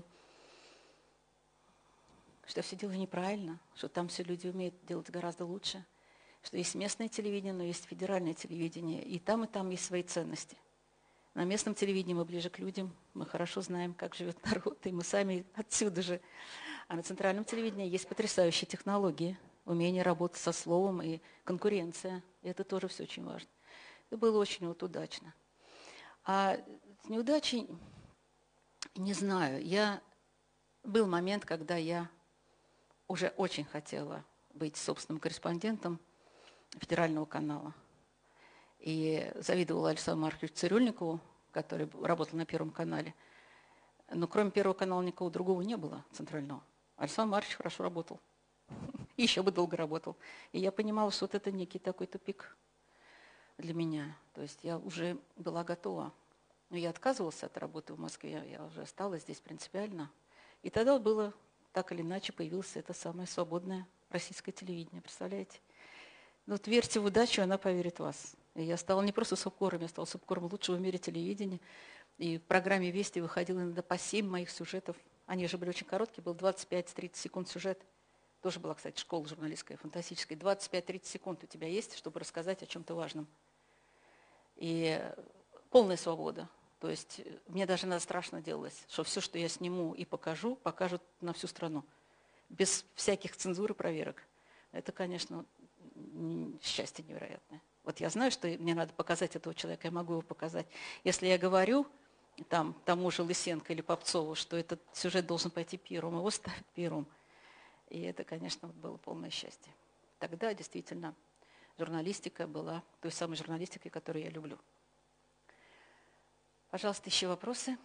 что я все делаю неправильно, что там все люди умеют делать гораздо лучше, что есть местное телевидение, но есть федеральное телевидение, и там, и там есть свои ценности. На местном телевидении мы ближе к людям, мы хорошо знаем, как живет народ, и мы сами отсюда же. А на центральном телевидении есть потрясающие технологии, умение работать со словом и конкуренция. И это тоже все очень важно. Это было очень вот удачно. А с неудачей, не знаю, я... Был момент, когда я уже очень хотела быть собственным корреспондентом федерального канала. И завидовала Александру Марковичу Цирюльникову, который работал на Первом канале. Но кроме Первого канала никого другого не было центрального. Александр Маркович хорошо работал. И еще бы долго работал. И я понимала, что вот это некий такой тупик для меня. То есть я уже была готова. Но я отказывалась от работы в Москве. Я уже осталась здесь принципиально. И тогда было, так или иначе, появилось это самое свободное российское телевидение. Представляете? Вот верьте в удачу, она поверит в вас. И я стала не просто субкором, я стала субкором лучшего в мире телевидения. И в программе «Вести» выходило иногда по семь моих сюжетов. Они же были очень короткие, был двадцать пять тридцать секунд сюжет. Тоже была, кстати, школа журналистская, фантастическая. двадцать пять тридцать секунд у тебя есть, чтобы рассказать о чем-то важном. И полная свобода. То есть мне даже иногда страшно делалось, что все, что я сниму и покажу, покажут на всю страну. Без всяких цензур и проверок. Это, конечно, счастье невероятное. Вот я знаю, что мне надо показать этого человека, я могу его показать. Если я говорю там, тому же Лысенко или Попцову, что этот сюжет должен пойти первым, его ставят первым. И это, конечно, было полное счастье. Тогда действительно журналистика была той самой журналистикой, которую я люблю. Пожалуйста, еще вопросы?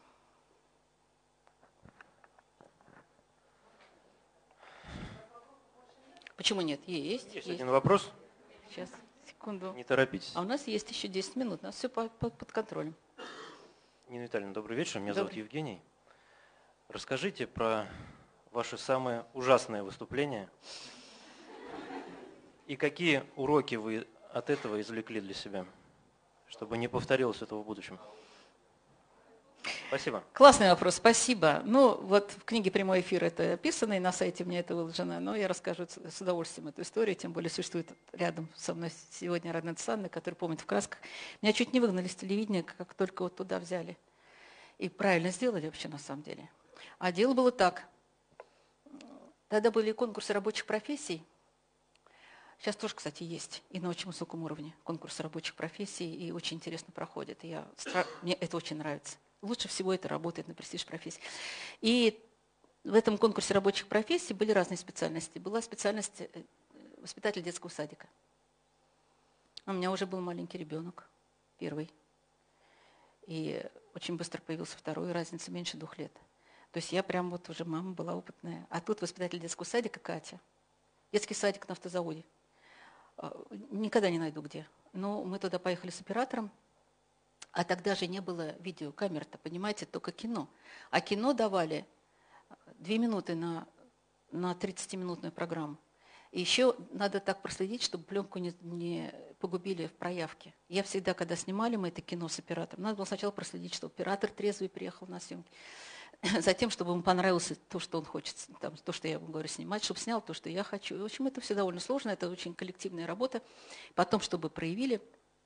Почему нет? Есть. Есть, есть. один вопрос. Сейчас, секунду. Не торопитесь. А у нас есть еще десять минут, у нас все под, под, под контролем. Нина Витальевна, добрый вечер. Меня Добрый. зовут Евгений. Расскажите про ваше самое ужасное выступление и какие уроки вы от этого извлекли для себя, чтобы не повторилось этого в будущем? Спасибо. Классный вопрос, спасибо. Ну, вот в книге «Прямой эфир» это описано, и на сайте у меня это выложено, но я расскажу с удовольствием эту историю, тем более существует рядом со мной сегодня Ренат Санна, который помнит в красках. Меня чуть не выгнали с телевидения, как только вот туда взяли. И правильно сделали вообще на самом деле. А дело было так. Тогда были конкурсы рабочих профессий. Сейчас тоже, кстати, есть, и на очень высоком уровне конкурсы рабочих профессий, и очень интересно проходят. И я, мне это очень нравится. Лучше всего это работает на престиж профессий. И в этом конкурсе рабочих профессий были разные специальности. Была специальность воспитатель детского садика. У меня уже был маленький ребенок, первый. И очень быстро появился второй, разница меньше двух лет. То есть я прям вот уже мама была опытная. А тут воспитатель детского садика Катя. Детский садик на автозаводе. Никогда не найду где. Но мы туда поехали с оператором. А тогда же не было видеокамер-то, понимаете, только кино. А кино давали две минуты на, на тридцатиминутную программу. И еще надо так проследить, чтобы пленку не, не погубили в проявке. Я всегда, когда снимали мы это кино с оператором, надо было сначала проследить, чтобы оператор трезвый приехал на съемки. Затем, чтобы ему понравилось то, что он хочет, там, то, что я ему говорю, снимать, чтобы снял то, что я хочу. И, в общем, это все довольно сложно, это очень коллективная работа. Потом, чтобы проявили.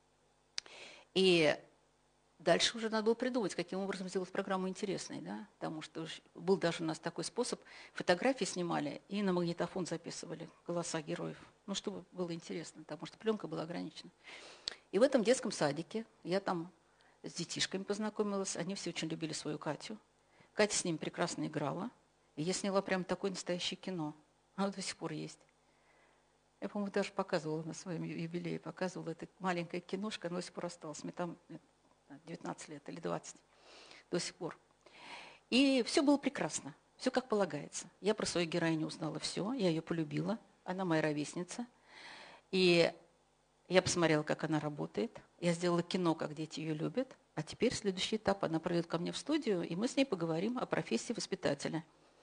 И дальше уже надо было придумать, каким образом сделать программу интересной, да? Потому что был даже у нас такой способ, фотографии снимали и на магнитофон записывали голоса героев, ну, чтобы было интересно, потому что пленка была ограничена. И в этом детском садике я там с детишками познакомилась, они все очень любили свою Катю. Катя с ними прекрасно играла, и я сняла прям такое настоящее кино, оно до сих пор есть. Я, по-моему, даже показывала на своем юбилее, показывала это маленькое киношко, оно до сих пор осталось, мне там девятнадцать лет или двадцать до сих пор. И все было прекрасно, все как полагается. Я про свою героиню узнала все, я ее полюбила, она моя ровесница. И я посмотрела, как она работает, я сделала кино, как дети ее любят. А теперь следующий этап, она придет ко мне в студию, и мы с ней поговорим о профессии воспитателя.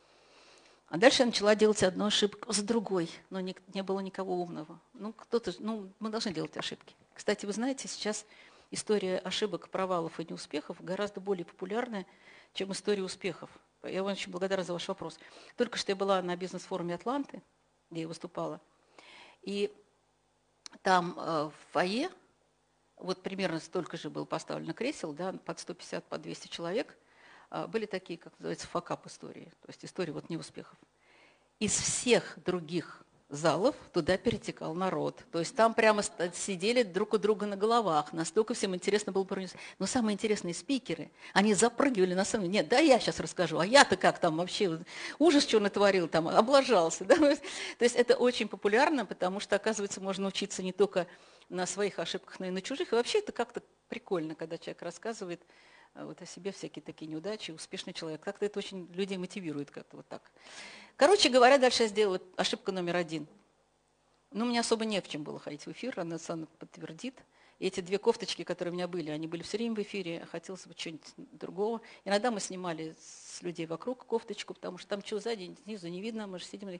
А дальше я начала делать одну ошибку за другой, но не, не было никого умного. Ну, кто-то, ну, мы должны делать ошибки. Кстати, вы знаете, сейчас история ошибок, провалов и неуспехов гораздо более популярная, чем история успехов. Я вам очень благодарна за ваш вопрос. Только что я была на бизнес-форуме Атланты, где я выступала, и там э, в фойе, вот примерно столько же было поставлено кресел, да, под сто пятьдесят, под двести человек, э, были такие, как называется, факап истории, то есть истории вот неуспехов. Из всех других залов туда перетекал народ. То есть там прямо сидели друг у друга на головах. Настолько всем интересно было пронести. Но самые интересные спикеры, они запрыгивали на самом деле. Нет, да я сейчас расскажу, а я-то как там вообще ужас, что натворил, там облажался. Да? То есть это очень популярно, потому что, оказывается, можно учиться не только на своих ошибках, но и на чужих. И вообще это как-то прикольно, когда человек рассказывает вот о себе всякие такие неудачи, успешный человек. Как-то это очень людей мотивирует как-то вот так. Короче говоря, дальше я сделала ошибку номер один. Ну, мне особо не в чем было ходить в эфир, Анна Александровна подтвердит. И эти две кофточки, которые у меня были, они были все время в эфире, хотелось бы чего-нибудь другого. Иногда мы снимали с людей вокруг кофточку, потому что там что сзади, снизу не видно, мы же сидим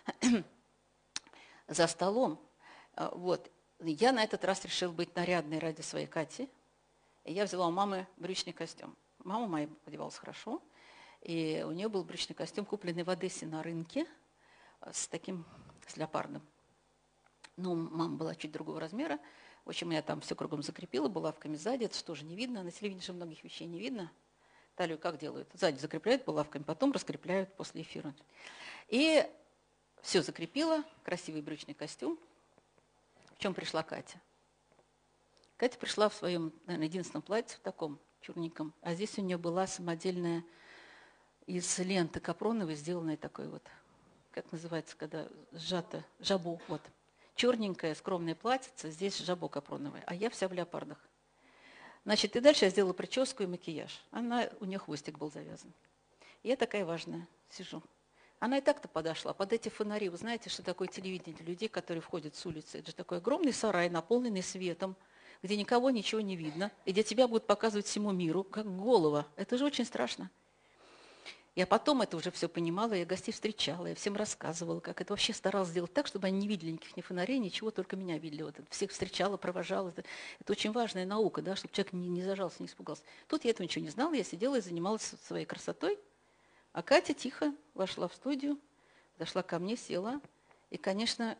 за столом. Вот. Я на этот раз решила быть нарядной ради своей Кати. И я взяла у мамы брючный костюм. Мама моя одевалась хорошо, и у нее был брючный костюм, купленный в Одессе на рынке, с таким, с леопардом. Ну, мама была чуть другого размера. В общем, я там все кругом закрепила, булавками сзади, это тоже не видно. На телевидении же многих вещей не видно. Талию как делают? Сзади закрепляют булавками, потом раскрепляют после эфира. И все закрепила, красивый брючный костюм. В чем пришла Катя? Катя пришла в своем, наверное, единственном платье, в таком черненьком, а здесь у нее была самодельная из ленты капроновой сделанная такой вот, как называется, когда сжато, жабо, вот. Черненькое, скромное платьице, здесь жабо капроновое, а я вся в леопардах. Значит, и дальше я сделала прическу и макияж. Она, у нее хвостик был завязан. И я такая важная, сижу. Она и так-то подошла под эти фонари. Вы знаете, что такое телевидение для людей, которые входят с улицы? Это же такой огромный сарай, наполненный светом, где никого ничего не видно, и где тебя будут показывать всему миру, как голова. Это же очень страшно. Я потом это уже все понимала, я гостей встречала, я всем рассказывала, как это вообще старалась сделать так, чтобы они не видели никаких ни фонарей, ничего, только меня видели. Вот это, всех встречала, провожала. Это, это очень важная наука, да, чтобы человек не, не зажался, не испугался. Тут я этого ничего не знала, я сидела и занималась своей красотой, а Катя тихо вошла в студию, зашла ко мне, села, и, конечно,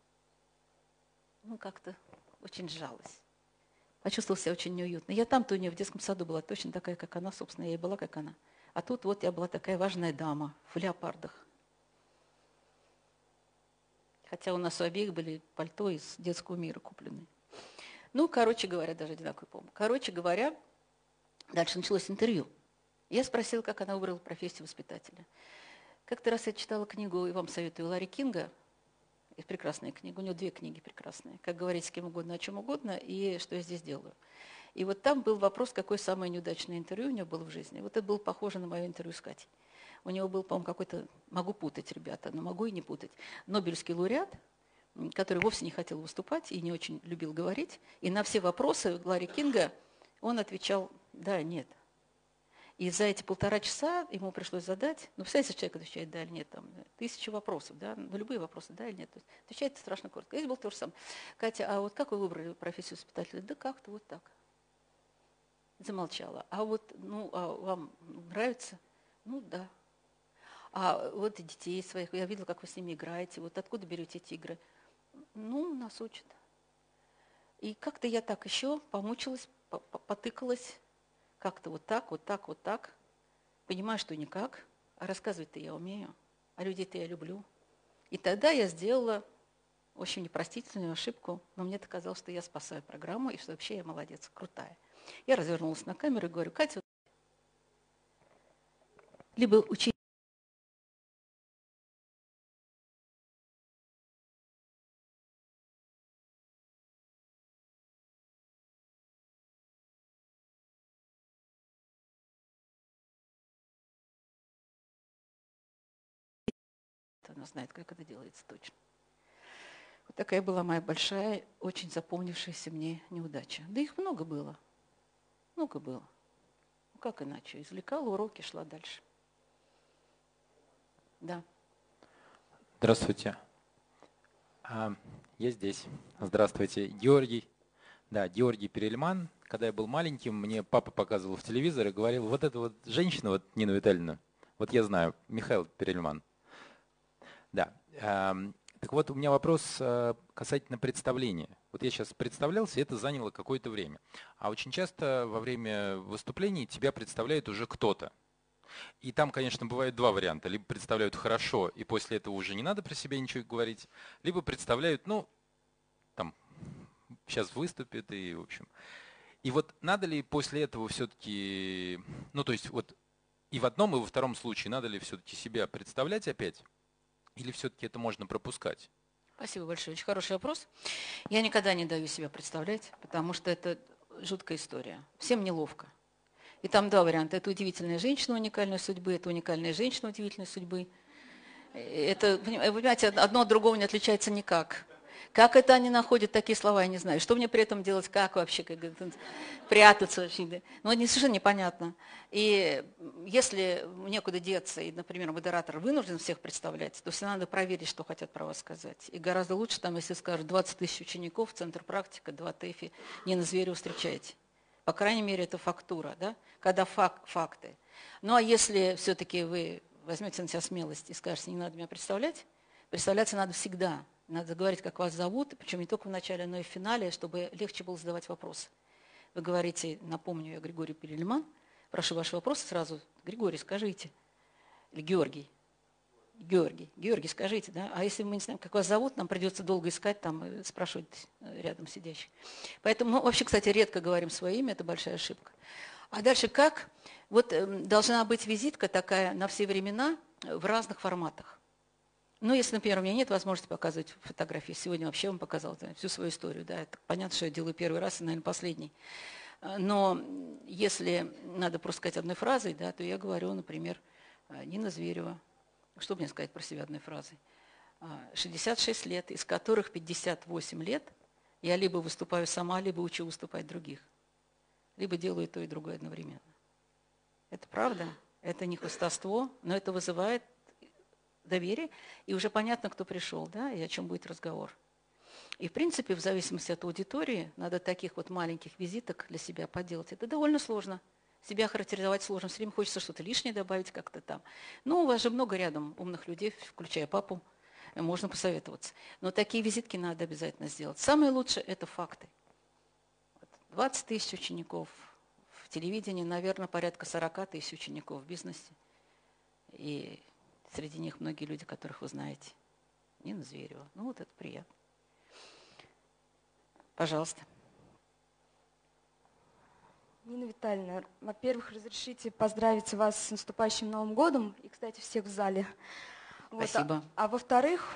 ну как-то очень сжалась. Почувствовала себя очень неуютно. Я там-то у нее в детском саду была точно такая, как она, собственно, я и была, как она. А тут вот я была такая важная дама в леопардах. Хотя у нас у обеих были пальто из детского мира купленные. Ну, короче говоря, даже одинаковый помню. Короче говоря, дальше началось интервью. Я спросила, как она выбрала профессию воспитателя. Как-то раз я читала книгу, и вам советую, Ларри Кинга. Это прекрасная книга. У него две книги прекрасные. «Как говорить с кем угодно, о чем угодно» и «Что я здесь делаю». И вот там был вопрос, какое самое неудачное интервью у него было в жизни. Вот это было похоже на мое интервью с Катей. У него был, по-моему, какой-то, могу путать, ребята, но могу и не путать, Нобелевский лауреат, который вовсе не хотел выступать и не очень любил говорить. И на все вопросы Ларри Кинга он отвечал «да», «нет». И за эти полтора часа ему пришлось задать, ну, представляете, человек отвечает «да» или «нет», там, тысячи вопросов, да, ну, любые вопросы «да» или «нет». То есть отвечает страшно коротко. Здесь был то же самое. Катя, а вот как вы выбрали профессию воспитателя? Да как-то вот так. Замолчала. А вот, ну, а вам нравится? Ну, да. А вот и детей своих, я видела, как вы с ними играете, вот откуда берете эти игры? Ну, нас учат. И как-то я так еще помучилась, потыкалась, как-то вот так, вот так, вот так. Понимаю, что никак, а рассказывать-то я умею, а людей-то я люблю. И тогда я сделала очень непростительную ошибку, но мне казалось, что я спасаю программу, и что вообще я молодец, крутая. Я развернулась на камеру и говорю: Катя, либо учить. Она знает, как это делается точно. Вот такая была моя большая, очень запомнившаяся мне неудача. Да их много было. Много было. Ну, как иначе? Извлекала уроки, шла дальше. Да. Здравствуйте. А, я здесь. Здравствуйте. Георгий. Да, Георгий Перельман. Когда я был маленьким, мне папа показывал в телевизор и говорил: вот эта вот женщина, вот Нина Витальевна, вот я знаю, Михаил Перельман. Да. Так вот, у меня вопрос касательно представления. Вот я сейчас представлялся, и это заняло какое-то время. А очень часто во время выступлений тебя представляет уже кто-то. И там, конечно, бывают два варианта. Либо представляют хорошо, и после этого уже не надо про себя ничего говорить, либо представляют, ну, там, сейчас выступит, и, в общем. И вот надо ли после этого все-таки, ну, то есть вот и в одном, и во втором случае надо ли все-таки себя представлять опять? Или все-таки это можно пропускать? Спасибо большое. Очень хороший вопрос. Я никогда не даю себя представлять, потому что это жуткая история. Всем неловко. И там два варианта. Это удивительная женщина уникальной судьбы, это уникальная женщина удивительной судьбы. Это, вы понимаете, одно от другого не отличается никак. Как это они находят такие слова, я не знаю. Что мне при этом делать, как вообще, как прятаться вообще. Ну, это совершенно непонятно. И если некуда деться, и, например, модератор вынужден всех представлять, то всегда надо проверить, что хотят про вас сказать. И гораздо лучше, там, если скажут двадцать тысяч учеников, центр практика, два ТЭФИ, Нина Зверева встречаете. По крайней мере, это фактура, да? Когда фак, факты. Ну, а если все-таки вы возьмете на себя смелость и скажете: не надо меня представлять, представляться надо всегда. Надо говорить, как вас зовут, причем не только в начале, но и в финале, чтобы легче было задавать вопросы. Вы говорите: напомню, я Григорий Перельман, прошу ваши вопросы сразу. Григорий, скажите. Или Георгий. Георгий. Георгий, скажите, да? А если мы не знаем, как вас зовут, нам придется долго искать, там, спрашивать рядом сидящих. Поэтому, ну, вообще, кстати, редко говорим свое имя, это большая ошибка. А дальше как? Вот э, должна быть визитка такая на все времена в разных форматах. Ну, если, например, у меня нет возможности показывать фотографии, сегодня вообще вам показала всю свою историю, да, это понятно, что я делаю первый раз и, наверное, последний. Но если надо просто сказать одной фразой, да, то я говорю, например, Нина Зверева. Что мне сказать про себя одной фразой? шестьдесят шесть лет, из которых пятьдесят восемь лет я либо выступаю сама, либо учу выступать других. Либо делаю то и другое одновременно. Это правда? Это не хвастовство, но это вызывает доверие, и уже понятно, кто пришел, да, и о чем будет разговор. И, в принципе, в зависимости от аудитории, надо таких вот маленьких визиток для себя поделать. Это довольно сложно. Себя характеризовать сложно. Все время хочется что-то лишнее добавить как-то там. Ну, у вас же много рядом умных людей, включая папу. Можно посоветоваться. Но такие визитки надо обязательно сделать. Самое лучшее – это факты. двадцать тысяч учеников в телевидении, наверное, порядка сорок тысяч учеников в бизнесе. И среди них многие люди, которых вы знаете. Нина Зверева. Ну, вот это приятно. Пожалуйста. Нина Витальевна, во-первых, разрешите поздравить вас с наступающим Новым годом. И, кстати, всех в зале. Спасибо. Вот. А, а во-вторых,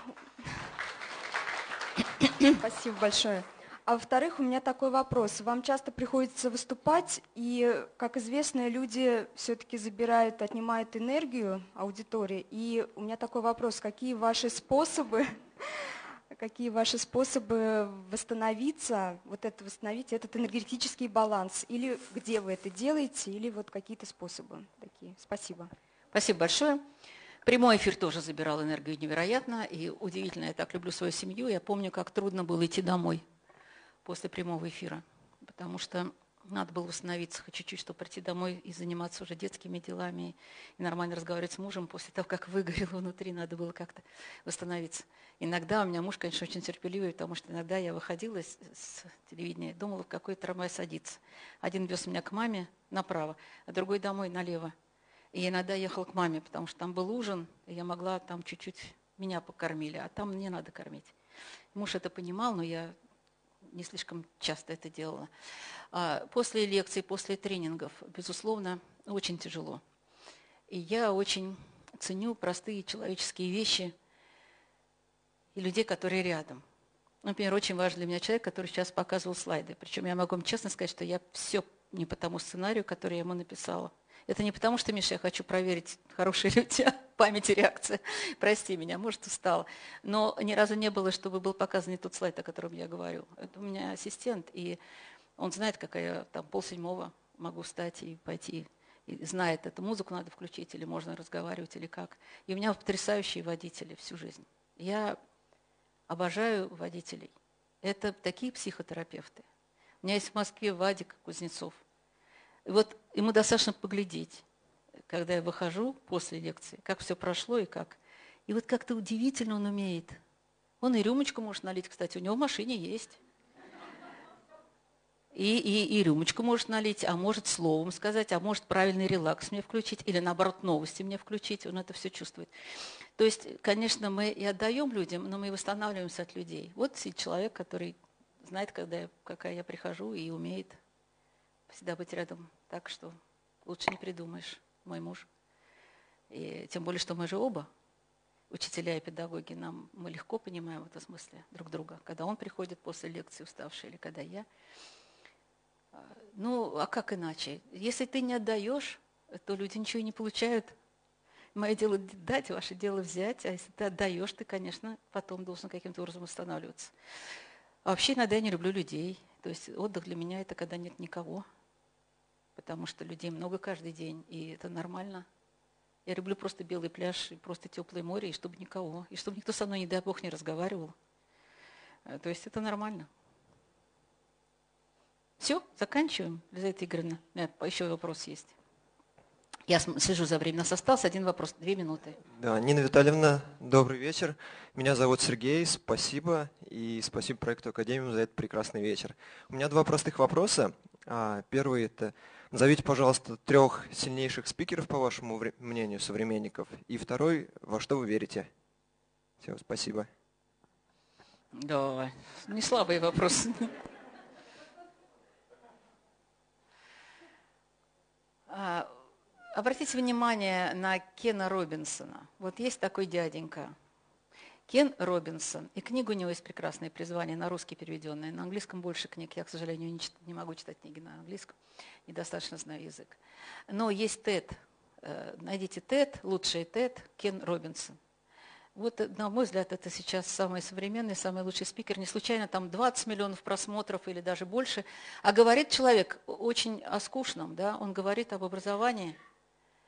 спасибо большое. А во-вторых, у меня такой вопрос. Вам часто приходится выступать, и, как известно, люди все-таки забирают, отнимают энергию аудитории. И у меня такой вопрос. Какие ваши способы, какие ваши способы восстановиться, вот это восстановить этот энергетический баланс? Или где вы это делаете, или вот какие-то способы такие? Спасибо. Спасибо большое. Прямой эфир тоже забирал энергию невероятно, и удивительно, я так люблю свою семью, я помню, как трудно было идти домой после прямого эфира, потому что надо было восстановиться хоть чуть-чуть, чтобы прийти домой и заниматься уже детскими делами, и нормально разговаривать с мужем. После того, как выгорело внутри, надо было как-то восстановиться. Иногда у меня муж, конечно, очень терпеливый, потому что иногда я выходила с, с телевидения, думала, в какой трамвай садиться. Один вез меня к маме направо, а другой домой налево. И я иногда ехала к маме, потому что там был ужин, и я могла там чуть-чуть, меня покормили, а там мне надо кормить. Муж это понимал, но я не слишком часто это делала. После лекций, после тренингов, безусловно, очень тяжело. И я очень ценю простые человеческие вещи и людей, которые рядом. Например, очень важен для меня человек, который сейчас показывал слайды. Причем я могу вам честно сказать, что я все не по тому сценарию, который я ему написала. Это не потому, что, Миша, я хочу проверить, хорошие ли у тебя память и реакция. Прости меня, может, устала. Но ни разу не было, чтобы был показан не тот слайд, о котором я говорю. Это у меня ассистент, и он знает, как я там полседьмого могу встать и пойти. И знает, эту музыку надо включить, или можно разговаривать, или как. И у меня потрясающие водители всю жизнь. Я обожаю водителей. Это такие психотерапевты. У меня есть в Москве Вадик Кузнецов. И вот ему достаточно поглядеть, когда я выхожу после лекции, как все прошло и как. И вот как-то удивительно он умеет. Он и рюмочку может налить, кстати, у него в машине есть. И, и, и рюмочку может налить, а может словом сказать, а может правильный релакс мне включить, или наоборот новости мне включить, он это все чувствует. То есть, конечно, мы и отдаем людям, но мы и восстанавливаемся от людей. Вот человек, который знает, когда я, какая я прихожу, и умеет всегда быть рядом, так что лучше не придумаешь, мой муж. И тем более, что мы же оба, учителя и педагоги, нам, мы легко понимаем в этом смысле друг друга, когда он приходит после лекции уставший, или когда я. Ну, а как иначе? Если ты не отдаешь, то люди ничего и не получают. Мое дело дать, ваше дело взять, а если ты отдаешь, ты, конечно, потом должен каким-то образом восстанавливаться. А вообще иногда я не люблю людей. То есть отдых для меня – это когда нет никого. Потому что людей много каждый день, и это нормально. Я люблю просто белый пляж, и просто теплое море, и чтобы никого. И чтобы никто со мной, не дай Бог, не разговаривал. То есть это нормально. Все, заканчиваем, Лизавета Игоревна. Нет, еще вопрос есть. Я слежу за временем. У нас остался один вопрос, две минуты. Да, Нина Витальевна, добрый вечер. Меня зовут Сергей, спасибо. И спасибо проекту Академиум за этот прекрасный вечер. У меня два простых вопроса. Первый – это назовите, пожалуйста, трех сильнейших спикеров, по вашему мнению, современников. И второй – во что вы верите? Все, спасибо. Да, не слабый вопрос. Обратите внимание на Кена Робинсона. Вот есть такой дяденька. Кен Робинсон. И книга у него есть прекрасное призвание, на русский переведенная. На английском больше книг. Я, к сожалению, не, чит, не могу читать книги на английском. Недостаточно знаю язык. Но есть тед. Найдите тед, лучший тед, Кен Робинсон. Вот, на мой взгляд, это сейчас самый современный, самый лучший спикер. Не случайно там двадцать миллионов просмотров или даже больше. А говорит человек очень о скучном. Да? Он говорит об образовании.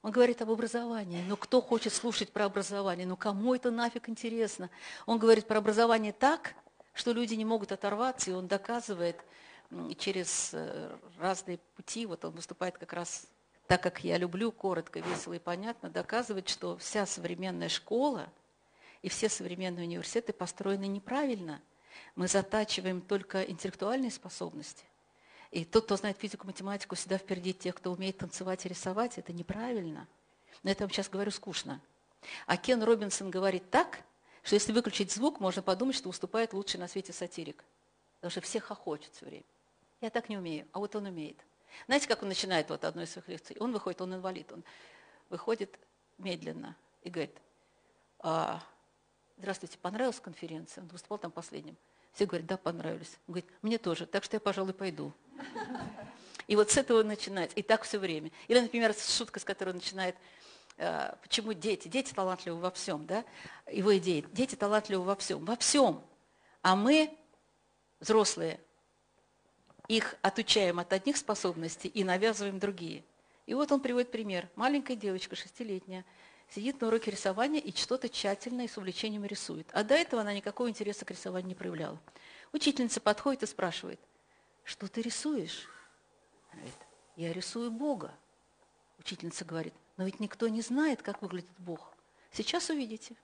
Он говорит об образовании. Ну кто хочет слушать про образование? Ну кому это нафиг интересно? Он говорит про образование так, что люди не могут оторваться, и он доказывает через разные пути. Вот он выступает как раз так, как я люблю, коротко, весело и понятно, доказывает, что вся современная школа и все современные университеты построены неправильно. Мы затачиваем только интеллектуальные способности. И тот, кто знает физику, математику, всегда впереди тех, кто умеет танцевать и рисовать. Это неправильно. Но это я вам сейчас говорю скучно. А Кен Робинсон говорит так, что если выключить звук, можно подумать, что выступает лучший на свете сатирик. Потому что все хохочут все время. Я так не умею, а вот он умеет. Знаете, как он начинает вот одну из своих лекций? Он выходит, он инвалид, он выходит медленно и говорит: а, здравствуйте, понравилась конференция? Он выступал там последним. Все говорят: да, понравились. Он говорит: мне тоже, так что я, пожалуй, пойду. И вот с этого начинать. И так все время. Или, например, шутка, с которой он начинает: почему дети? Дети талантливы во всем, да? Его идея. Дети талантливы во всем. Во всем. А мы, взрослые, их отучаем от одних способностей и навязываем другие. И вот он приводит пример. Маленькая девочка, шестилетняя, сидит на уроке рисования и что-то тщательно и с увлечением рисует. А до этого она никакого интереса к рисованию не проявляла. Учительница подходит и спрашивает: что ты рисуешь? Она говорит: я рисую Бога. Учительница говорит: но ведь никто не знает, как выглядит Бог. Сейчас увидите.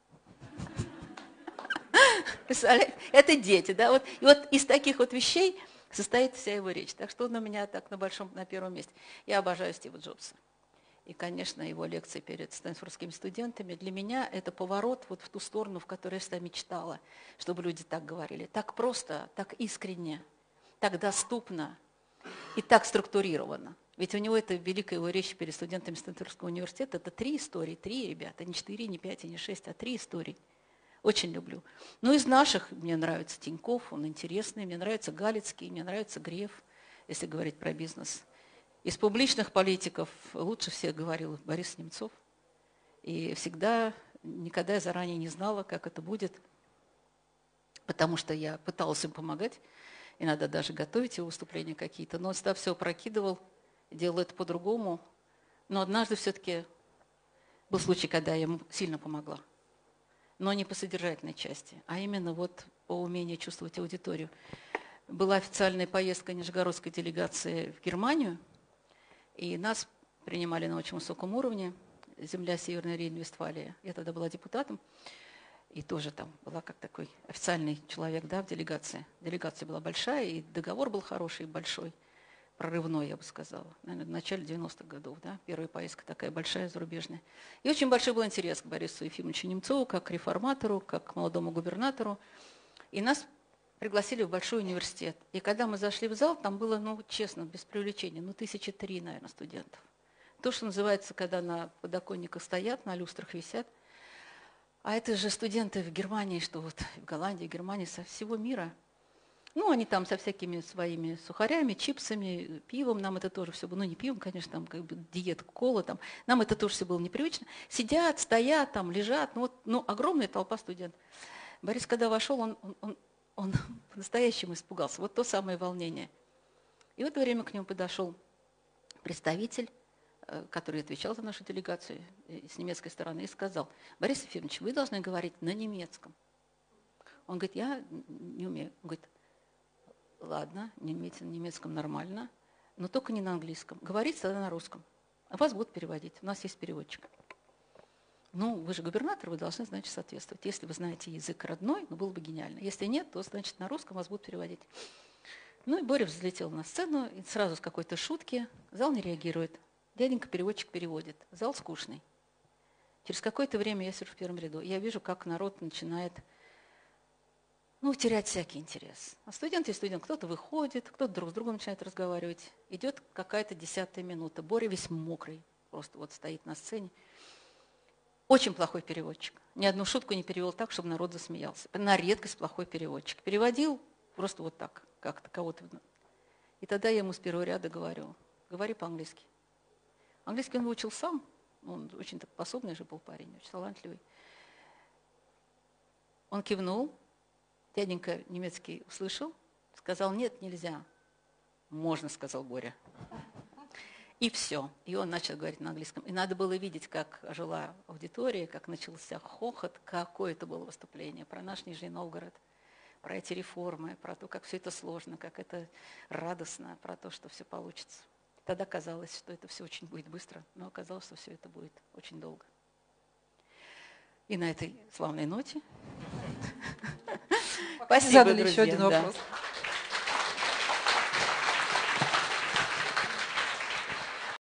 Это дети, да? Вот, и вот из таких вот вещей состоит вся его речь. Так что он у меня так на большом, на первом месте. Я обожаю Стива Джобса. И, конечно, его лекции перед стэнфордскими студентами для меня это поворот вот в ту сторону, в которой я всегда мечтала, чтобы люди так говорили. Так просто, так искренне, так доступно и так структурировано. Ведь у него это великая его речь перед студентами Стэнфордского университета. Это три истории, три, ребята, не четыре, не пять, не шесть, а три истории. Очень люблю. Ну, из наших мне нравится Тинькофф, он интересный, мне нравится Галицкий, мне нравится Греф, если говорить про бизнес. Из публичных политиков лучше всех говорил Борис Немцов. И всегда, никогда я заранее не знала, как это будет, потому что я пыталась им помогать, иногда даже готовить его выступления какие-то, но он всегда все опрокидывал, делал это по-другому. Но однажды все-таки был случай, когда я ему сильно помогла. Но не по содержательной части, а именно вот по умению чувствовать аудиторию. Была официальная поездка нижегородской делегации в Германию, и нас принимали на очень высоком уровне, земля Северной Рейн-Вестфалия. Я тогда была депутатом, и тоже там была как такой официальный человек, да, в делегации. Делегация была большая, и договор был хороший, большой, прорывной, я бы сказала. Наверное, в начале девяностых годов, да, первая поездка такая большая, зарубежная. И очень большой был интерес к Борису Ефимовичу Немцову, как к реформатору, как к молодому губернатору. И нас пригласили в большой университет. И когда мы зашли в зал, там было, ну, честно, без привлечения, ну, тысячи три, наверное, студентов. То, что называется, когда на подоконниках стоят, на люстрах висят. А это же студенты в Германии, что вот в Голландии, в Германии, со всего мира. Ну, они там со всякими своими сухарями, чипсами, пивом. Нам это тоже все было, ну, не пивом, конечно, там как бы диета, кола, там. Нам это тоже все было непривычно. Сидят, стоят, там, лежат. Ну, вот, ну, огромная толпа студентов. Борис, когда вошел, он, он, он Он по-настоящему испугался. Вот то самое волнение. И в это время к нему подошел представитель, который отвечал за нашу делегацию с немецкой стороны, и сказал: Борис Ефимович, вы должны говорить на немецком. Он говорит: я не умею. Он говорит: ладно, не умеете на немецком, нормально, но только не на английском. Говорите тогда на русском. А вас будут переводить. У нас есть переводчик. Ну, вы же губернатор, вы должны, значит, соответствовать. Если вы знаете язык родной, ну, было бы гениально. Если нет, то, значит, на русском вас будут переводить. Ну, и Боря взлетел на сцену, и сразу с какой-то шутки. Зал не реагирует. Дяденька-переводчик переводит. Зал скучный. Через какое-то время я сижу в первом ряду. Я вижу, как народ начинает, ну, терять всякий интерес. А студенты и студент, кто-то выходит, кто-то друг с другом начинает разговаривать. Идет какая-то десятая минута. Боря весь мокрый, просто вот стоит на сцене. Очень плохой переводчик. Ни одну шутку не перевел так, чтобы народ засмеялся. На редкость плохой переводчик. Переводил просто вот так, как-то кого-то. И тогда я ему с первого ряда говорю: говори по-английски. Английский он выучил сам. Он очень так способный же был парень, очень талантливый. Он кивнул. Дяденька немецкий услышал. Сказал: нет, нельзя. Можно, сказал Боря. И все. И он начал говорить на английском. И надо было видеть, как ожила аудитория, как начался хохот, какое это было выступление про наш Нижний Новгород, про эти реформы, про то, как все это сложно, как это радостно, про то, что все получится. Тогда казалось, что это все очень будет быстро, но оказалось, что все это будет очень долго. И на этой славной ноте спасибо, Задали друзья. еще один Да. вопрос.